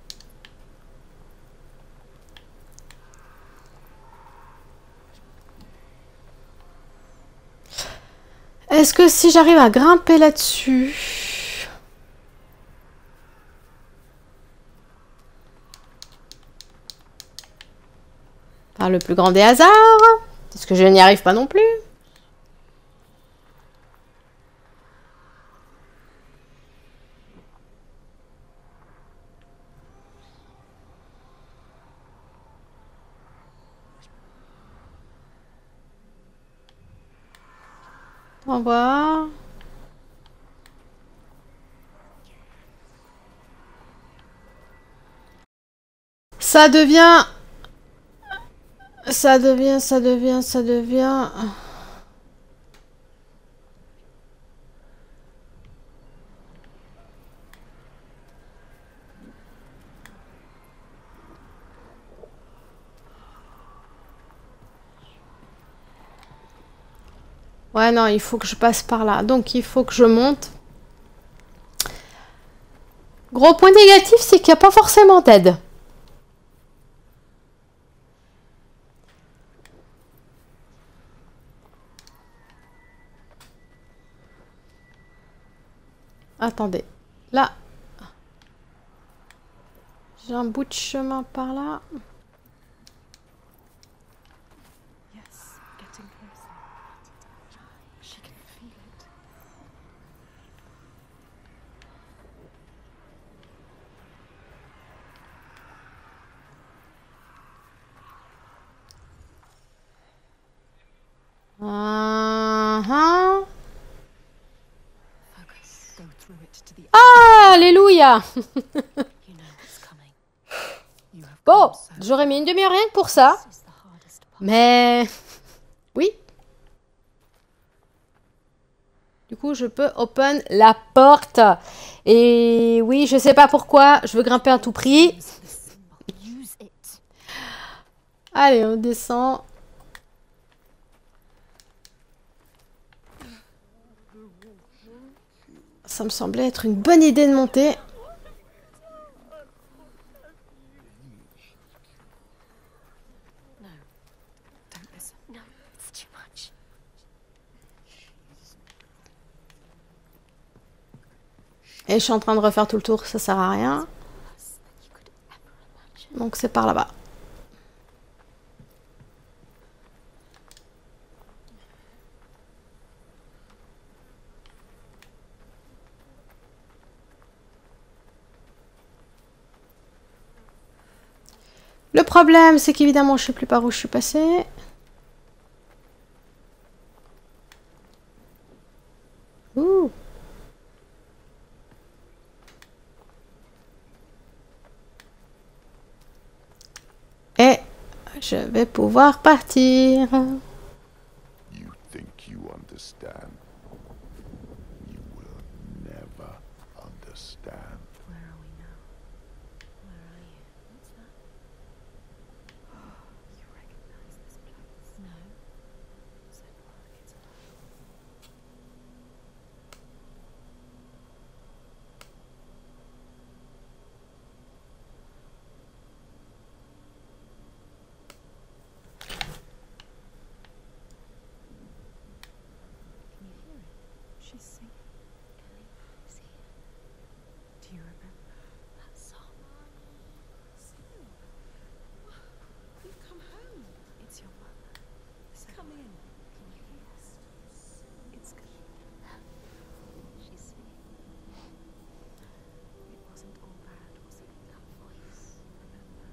Est-ce que si j'arrive à grimper là-dessus... Par le plus grand des hasards, est-ce que je n'y arrive pas non plus? Au revoir. Ça devient... Ça devient, ça devient, ça devient... Ouais, non, il faut que je passe par là. Donc, il faut que je monte. Gros point négatif, c'est qu'il n'y a pas forcément d'aide. Attendez. Là. J'ai un bout de chemin par là. Yes, getting closer. She can feel it. Uh-huh. Focus. Go through it to the Ah, alléluia. You know what's coming. You have Bon, come so j'aurais mis une demi-heure rien que pour ça. This is the hardest part. Mais... Oui. Du coup, je peux open la porte. Et oui, je sais pas pourquoi. Je veux grimper à tout prix. Use this symbol. Use it. Allez, on descend. Ça me semblait être une bonne idée de monter. No. Don't listen. No, it's too much. Et je suis en train de refaire tout le tour, ça sert à rien. Worse than you could ever imagine. Donc c'est par là-bas. Le problème, c'est qu'évidemment, je sais plus par où je suis passée. Ouh. Et je vais pouvoir partir. You think you understand. You will never understand. Where are we now? Where are you? What's that? She's singing. Kelly, see it? Do you remember? That song. You've come home. It's your mother. Come in. Can you hear us? It's good. She's singing. It wasn't all bad, was it? That voice. Remember?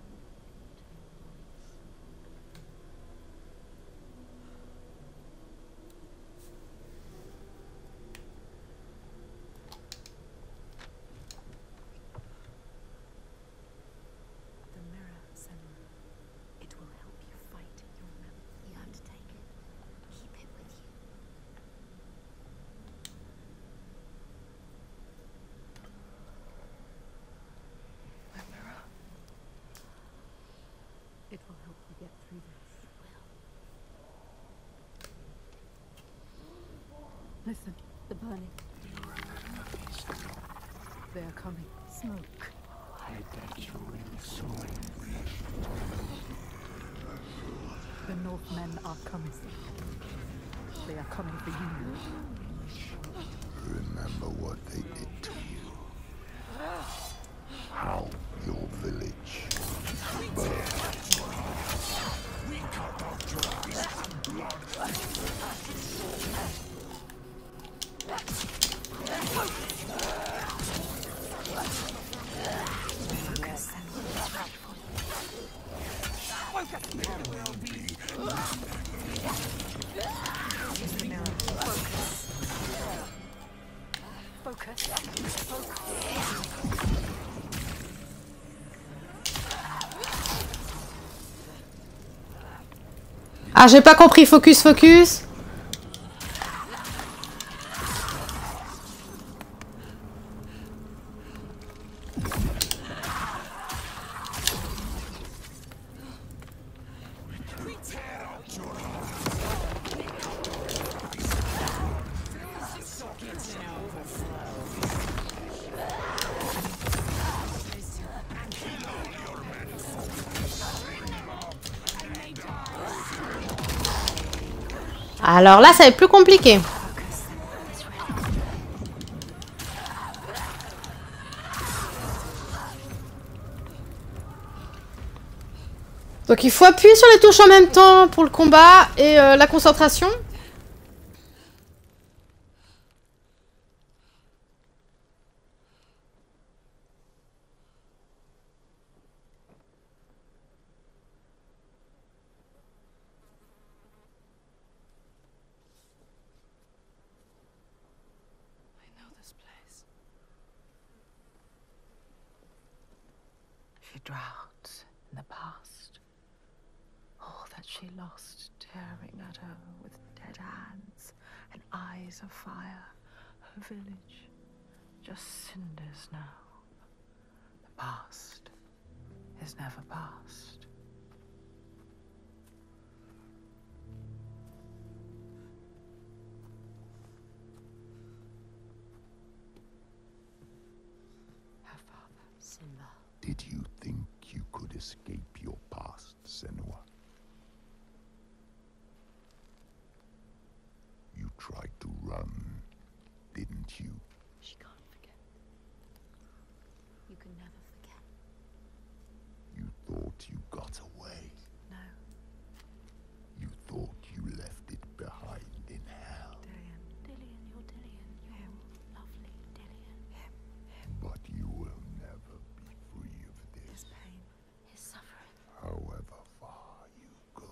The mirror, Senua. It will help you fight your memory. You have to take it. Keep it with you. My mirror. It will help you get through this. Listen, the burning. They are coming. Smoke. The Northmen are coming. They are coming for you. Remember what they did to you. How your village burned. Use the mirror. Focus. Focus. Focus. Ah, j'ai pas compris. Focus, focus. Alors là, ça va être plus compliqué. Donc il faut appuyer sur les touches en même temps pour le combat et euh, la concentration. I know this place. She drowns in the past. All that she lost, tearing at her with dead hands and eyes of fire. Her village, just cinders now. The past is never past. Her father, Simba. Did you think you could escape your past, Senua? You tried to run, didn't you? She can't forget. You can never forget. You thought you got away. No, You thought you left it behind in hell. Dillian. Dillian, you're Dillian. You're Him. lovely, Dillian. Him. But you will never be free of His this, pain. His suffering. however far you go.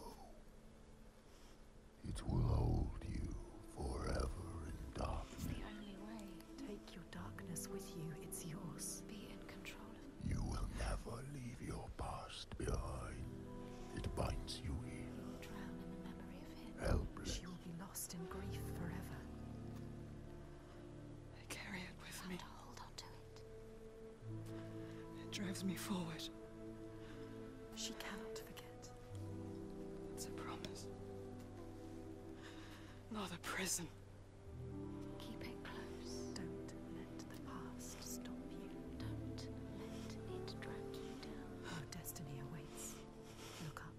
It will hold you forever in darkness. The only way. Take your darkness with you. It's yours. Be in control of You will never leave your past behind. It binds you here, You'll drown in the memory of him. helpless. She will be lost in grief forever. I carry it with me. To hold on to it. It drives me forward. She cannot forget. It's a promise. Not a prison. Keep it close. Don't let the past stop you. Don't let it drag you down. Your destiny awaits. Look up.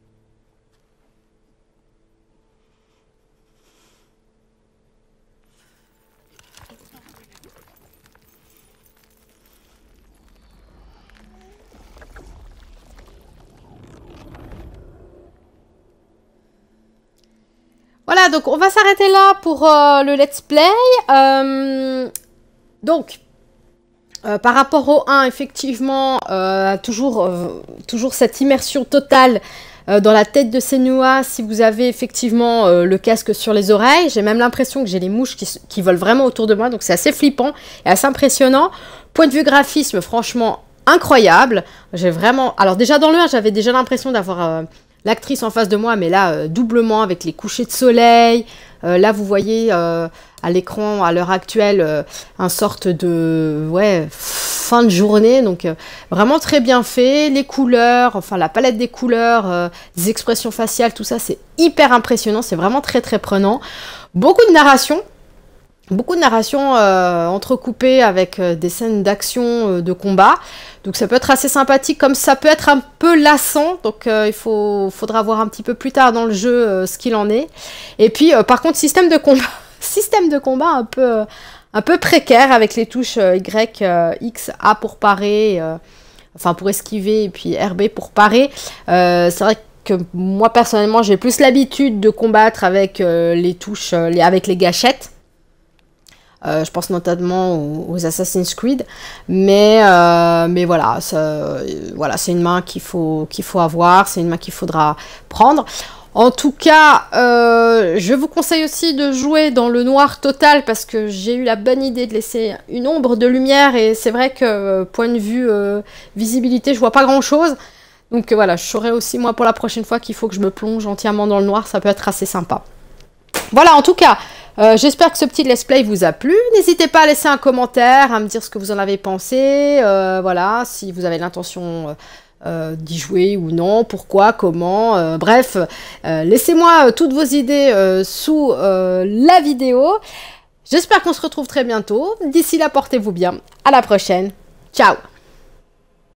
Voilà, donc on va s'arrêter là pour euh, le let's play. Euh, donc, euh, par rapport au un, effectivement, euh, toujours, euh, toujours cette immersion totale euh, dans la tête de Senua si vous avez effectivement euh, le casque sur les oreilles. J'ai même l'impression que j'ai les mouches qui, qui volent vraiment autour de moi, donc c'est assez flippant et assez impressionnant. Point de vue graphisme, franchement, incroyable. J'ai vraiment... Alors déjà dans le un, j'avais déjà l'impression d'avoir... Euh, l'actrice en face de moi, mais là, euh, doublement avec les couchers de soleil. Euh, là, vous voyez euh, à l'écran, à l'heure actuelle, euh, un sorte de ouais, fin de journée. Donc, euh, vraiment très bien fait. Les couleurs, enfin, la palette des couleurs, euh, des expressions faciales, tout ça, c'est hyper impressionnant. C'est vraiment très, très prenant. Beaucoup de narration. Beaucoup de narration euh, entrecoupée avec euh, des scènes d'action, euh, de combat. Donc ça peut être assez sympathique, comme ça peut être un peu lassant. Donc euh, il faut, faudra voir un petit peu plus tard dans le jeu euh, ce qu'il en est. Et puis euh, par contre, système de combat, système de combat un peu, euh, un peu précaire avec les touches euh, Y, euh, X, A pour parer, euh, enfin pour esquiver, et puis R B pour parer. Euh, c'est vrai que que moi personnellement, j'ai plus l'habitude de combattre avec euh, les touches, euh, les, avec les gâchettes. Euh, je pense notamment aux, aux Assassin's Creed, mais, euh, mais voilà, ça, euh, voilà, c'est une main qu'il faut, qu'il faut avoir, c'est une main qu'il faudra prendre. En tout cas, euh, je vous conseille aussi de jouer dans le noir total parce que j'ai eu la bonne idée de laisser une ombre de lumière et c'est vrai que euh, point de vue euh, visibilité, je vois pas grand chose. Donc euh, voilà, je saurai aussi moi pour la prochaine fois qu'il faut que je me plonge entièrement dans le noir, ça peut être assez sympa. Voilà, en tout cas, euh, j'espère que ce petit let's play vous a plu. N'hésitez pas à laisser un commentaire, à me dire ce que vous en avez pensé. Euh, voilà, si vous avez l'intention euh, d'y jouer ou non, pourquoi, comment. Euh, bref, euh, laissez-moi euh, toutes vos idées euh, sous euh, la vidéo. J'espère qu'on se retrouve très bientôt. D'ici là, portez-vous bien. À la prochaine. Ciao!